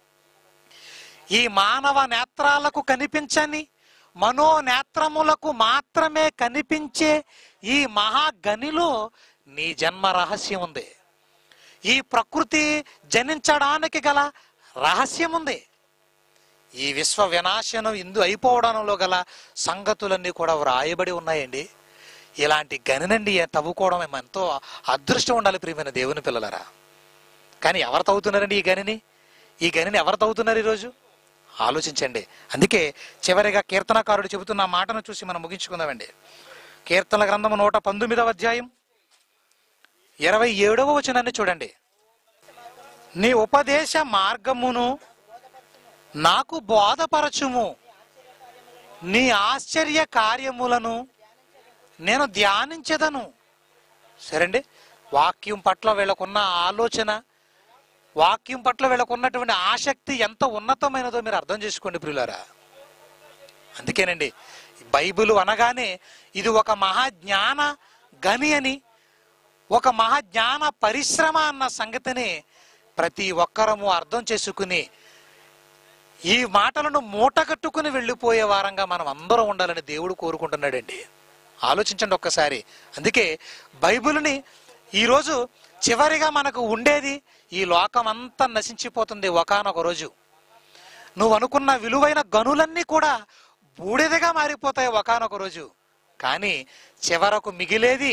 ఈ మానవ నేత్రాలకు కనిపించని మనోనేత్రములకు మాత్రమే కనిపించే ఈ మహాగనిలో నీ జన్మ రహస్యం ఉంది. ఈ ప్రకృతి జనించడానికి గల రహస్యం ఉంది. ఈ విశ్వ వినాశనం ఇందు అయిపోవడంలో గల సంగతులన్నీ కూడా వ్రాయబడి ఉన్నాయండి. ఇలాంటి గనినండి తవ్వుకోవడం ఎంతో అదృష్టం ఉండాలి ప్రియమైన దేవుని పిల్లలరా. కానీ ఎవరు తవ్వుతున్నారండి ఈ గనిని? ఈ గనిని ఎవరు తవ్వుతున్నారు ఈరోజు? ఆలోచించండి. అందుకే చివరిగా కీర్తనకారుడు చెబుతున్న మాటను చూసి మనం ముగించుకుందామండి. కీర్తన గ్రంథము నూట పంతొమ్మిదవ అధ్యాయం ఇరవై ఏడవ వచనాన్ని చూడండి. నీ ఉపదేశ మార్గమును నాకు బోధపరచుము, నీ ఆశ్చర్య కార్యములను నేను ధ్యానించెదను. సరేండి, వాక్యం పట్ల వీళ్ళకున్న ఆలోచన, వాక్యం పట్ల వీళ్ళకున్నటువంటి ఆసక్తి ఎంత ఉన్నతమైనదో మీరు అర్థం చేసుకోండి ప్రియులారా. అందుకేనండి బైబిల్ అనగానే ఇది ఒక మహాజ్ఞాన గని అని, ఒక మహాజ్ఞాన పరిశ్రమ అన్న సంగతిని ప్రతి ఒక్కరము అర్థం చేసుకుని ఈ మాటలను మూటగట్టుకుని వెళ్ళిపోయే వారంగా మనం అందరం ఉండాలని దేవుడు కోరుకుంటున్నాడండి. ఆలోచించండి ఒక్కసారి. అందుకే బైబిల్ని ఈరోజు చివరిగా మనకు ఉండేది, ఈ లోకం అంతా నశించిపోతుంది ఒకానొక రోజు. నువ్వు అనుకున్న విలువైన గనులన్నీ కూడా బూడిదగా మారిపోతాయి ఒకానొక రోజు. కానీ చివరకు మిగిలేది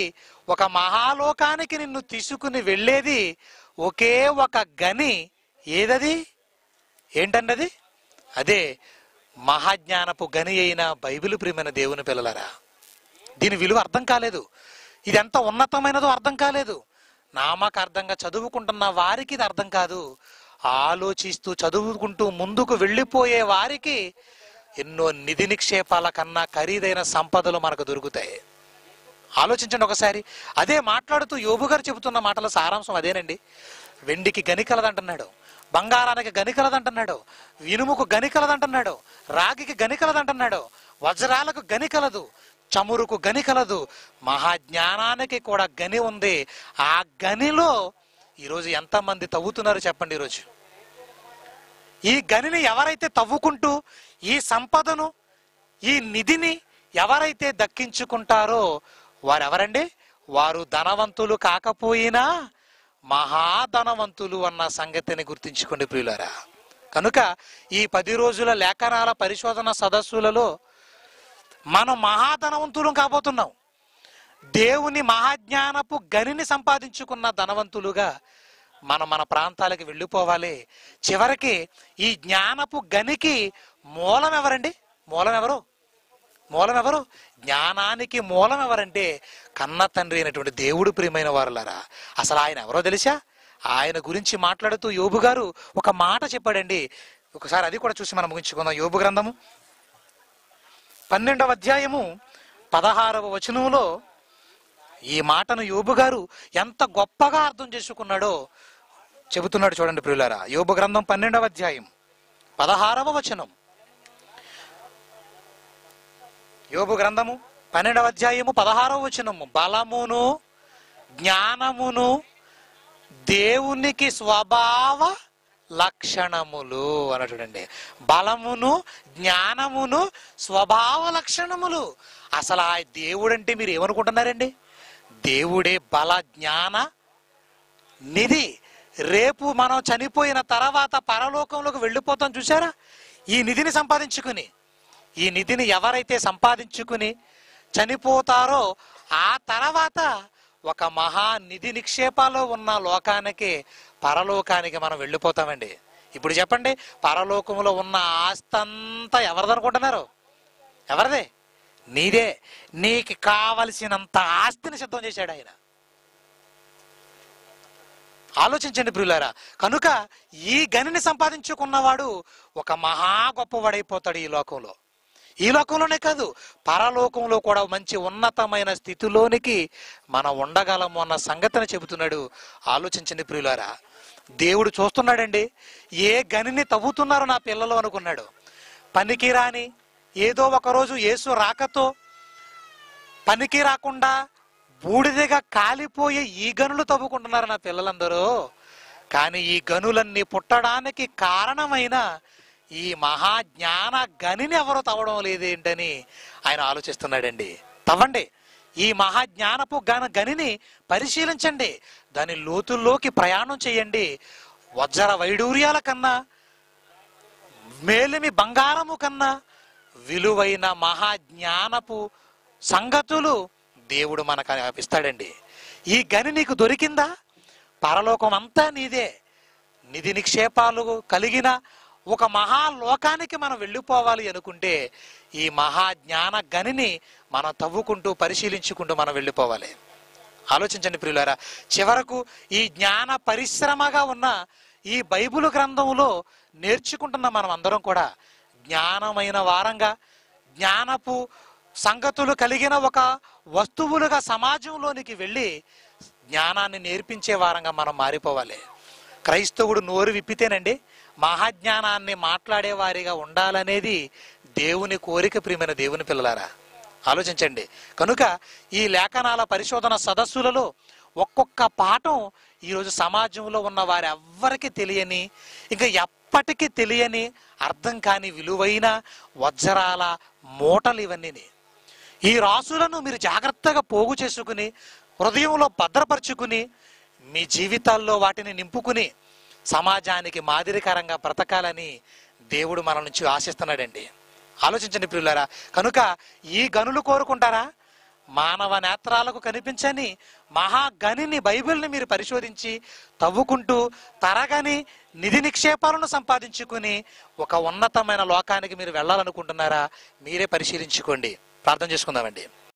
ఒక మహాలోకానికి నిన్ను తీసుకుని వెళ్ళేది ఒకే ఒక గని. ఏదది? ఏంటండి అది? అదే మహాజ్ఞానపు గని అయిన బైబిల్. ప్రియమైన దేవుని పిల్లలారా, దీని విలువ అర్థం కాలేదు. ఇది ఎంత ఉన్నతమైనదో అర్థం కాలేదు. నామకార్థంగా చదువుకుంటున్న వారికి ఇది అర్థం కాదు. ఆలోచిస్తూ చదువుకుంటూ ముందుకు వెళ్ళిపోయే వారికి ఎన్నో నిధి నిక్షేపాల కన్నా ఖరీదైన సంపదలు మనకు దొరుకుతాయి. ఆలోచించండి ఒకసారి. అదే మాట్లాడుతూ యోబు గారు చెబుతున్న మాటల సారాంశం అదేనండి. వెండికి గని కలదంటున్నాడు, బంగారానికి గని కలదంటున్నాడు, ఇనుముకు గని కలదంటున్నాడు, రాగికి గని కలదంటున్నాడు, వజ్రాలకు గని కలదు, చమురుకు గని కలదు, మహాజ్ఞానానికి కూడా గని ఉంది. ఆ గనిలో ఈరోజు ఎంతమంది తవ్వుతున్నారు చెప్పండి? ఈరోజు ఈ గనిని ఎవరైతే తవ్వుకుంటూ ఈ సంపదను, ఈ నిధిని ఎవరైతే దక్కించుకుంటారో వారెవరండి? వారు ధనవంతులు కాకపోయినా మహాధనవంతులు అన్న సంగతిని గుర్తించుకోండి ప్రియులారా. కనుక ఈ పది రోజుల లేఖనాల పరిశోధన సదస్సులలో మనం మహాధనవంతులు కాబోతున్నాం. దేవుని మహాజ్ఞానపు గనిని సంపాదించుకున్న ధనవంతులుగా మనం మన ప్రాంతాలకు వెళ్ళిపోవాలి. చివరికి ఈ జ్ఞానపు గనికి మూలం ఎవరండి? మూలం ఎవరు? మూలం ఎవరు? జ్ఞానానికి మూలం ఎవరంటే కన్న తండ్రి అయినటువంటి దేవుడు. ప్రియమైన వారులారా, అసలు ఆయన ఎవరో తెలుసా? ఆయన గురించి మాట్లాడుతూ యోబు గారు ఒక మాట చెప్పాడండి. ఒకసారి అది కూడా చూసి మనం ముగించుకుందాం. యోబు గ్రంథము పన్నెండవ అధ్యాయము పదహారవ వచనంలో ఈ మాటను యోబు గారు ఎంత గొప్పగా అర్థం చేసుకున్నాడో చెబుతున్నాడు. చూడండి ప్రియులారా, యోబు గ్రంథం పన్నెండవ అధ్యాయం పదహారవ వచనం. యోబు గ్రంథము పన్నెండవ అధ్యాయము పదహారవ వచనము. బలమును జ్ఞానమును దేవునికి స్వభావ లక్షణములు అన్నట్టుడండి. బలమును జ్ఞానమును స్వభావ లక్షణములు. అసలు ఆ దేవుడు అంటే మీరు ఏమనుకుంటున్నారండి? దేవుడే బల జ్ఞాన నిధి. రేపు మనం చనిపోయిన తర్వాత పరలోకంలోకి వెళ్ళిపోతాం చూసారా? ఈ నిధిని సంపాదించుకుని, ఈ నిధిని ఎవరైతే సంపాదించుకుని చనిపోతారో ఆ తర్వాత ఒక మహా నిధి నిక్షేపాలు ఉన్న లోకానికి, పరలోకానికి మనం వెళ్ళిపోతామండి. ఇప్పుడు చెప్పండి, పరలోకంలో ఉన్న ఆస్తంతా ఎవరిదనుకుంటున్నారు? ఎవరిదే? నీదే. నీకు కావలసినంత ఆస్తిని సిద్ధం చేశాడు ఆయన. ఆలోచించండి ప్రియులారా. కనుక ఈ గనిని సంపాదించుకున్నవాడు ఒక మహా గొప్పవాడైపోతాడు ఈ లోకంలో. ఈ లోకంలోనే కాదు, పరలోకంలో కూడా మంచి ఉన్నతమైన స్థితిలోనికి మనం ఉండగలము అన్న సంగతిని చెబుతున్నాడు. ఆలోచించండి ప్రియులారా. దేవుడు చూస్తున్నాడండి. ఏ గనిని తవ్వుతున్నారో నా పిల్లలు అనుకున్నాడు. పనికి రాని ఏదో ఒకరోజు యేసు రాకతో పనికి రాకుండా బూడిదగా కాలిపోయే ఈ గనులు తవ్వుకుంటున్నారు నా పిల్లలందరూ. కానీ ఈ గనులన్నీ పుట్టడానికి కారణమైన ఈ మహాజ్ఞాన గనిని ఎవరో తవ్వడం లేదేంటని ఆయన ఆలోచిస్తున్నాడండి. తవ్వండి, ఈ మహాజ్ఞానపు గన గనిని పరిశీలించండి, దాని లోతుల్లోకి ప్రయాణం చేయండి. వజ్ర వైడూర్యాల కన్నా, మేలిమి బంగారము కన్నా విలువైన మహాజ్ఞానపు సంగతులు దేవుడు మనకు ఇస్తాడండి. ఈ గని నీకు దొరికిందా? పరలోకం అంతా నీదే. నిధి నిక్షేపాలు కలిగిన ఒక మహాలోకానికి మనం వెళ్ళిపోవాలి అనుకుంటే ఈ మహాజ్ఞాన గనిని మనం తవ్వుకుంటూ పరిశీలించుకుంటూ మనం వెళ్ళిపోవాలి. ఆలోచించండి ప్రియులారా. చివరకు ఈ జ్ఞాన పరిశ్రమగా ఉన్న ఈ బైబిల్ గ్రంథంలో నేర్చుకుంటున్న మనం అందరం కూడా జ్ఞానమైన వారంగా, జ్ఞానపు సంగతులు కలిగిన ఒక వస్తువులుగా సమాజంలోనికి వెళ్ళి జ్ఞానాన్ని నేర్పించే వారంగా మనం మారిపోవాలి. క్రైస్తవుడు నోరు విప్పితేనండి మహాజ్ఞానాన్ని మాట్లాడేవారిగా ఉండాలనేది దేవుని కోరిక. ప్రియమైన దేవుని పిల్లలారా, ఆలోచించండి. కనుక ఈ లేఖనాల పరిశోధన సదస్సులలో ఒక్కొక్క పాఠం ఈరోజు సమాజంలో ఉన్న వారి ఎవ్వరికి తెలియని, ఇంకా ఎప్పటికీ తెలియని, అర్థం కాని విలువైన వజ్రాల మూటలు ఇవన్నీ. ఈ రాసులను మీరు జాగ్రత్తగా పోగు చేసుకుని హృదయంలో భద్రపరుచుకుని మీ జీవితాల్లో వాటిని నింపుకుని సమాజానికి మాదిరికరంగా బ్రతకాలని దేవుడు మన నుంచి ఆశిస్తున్నాడండి. ఆలోచించండి ప్రియులారా. కనుక ఈ గనులు కోరుకుంటారా? మానవ నేత్రాలకు కనిపించని మహాగనిని బైబిల్ని మీరు పరిశోధించి తవ్వుకుంటూ తరగని నిధి నిక్షేపాలను సంపాదించుకుని ఒక ఉన్నతమైన లోకానికి మీరు వెళ్ళాలనుకుంటున్నారా? మీరే పరిశీలించుకోండి. ప్రార్థన చేసుకుందామండి.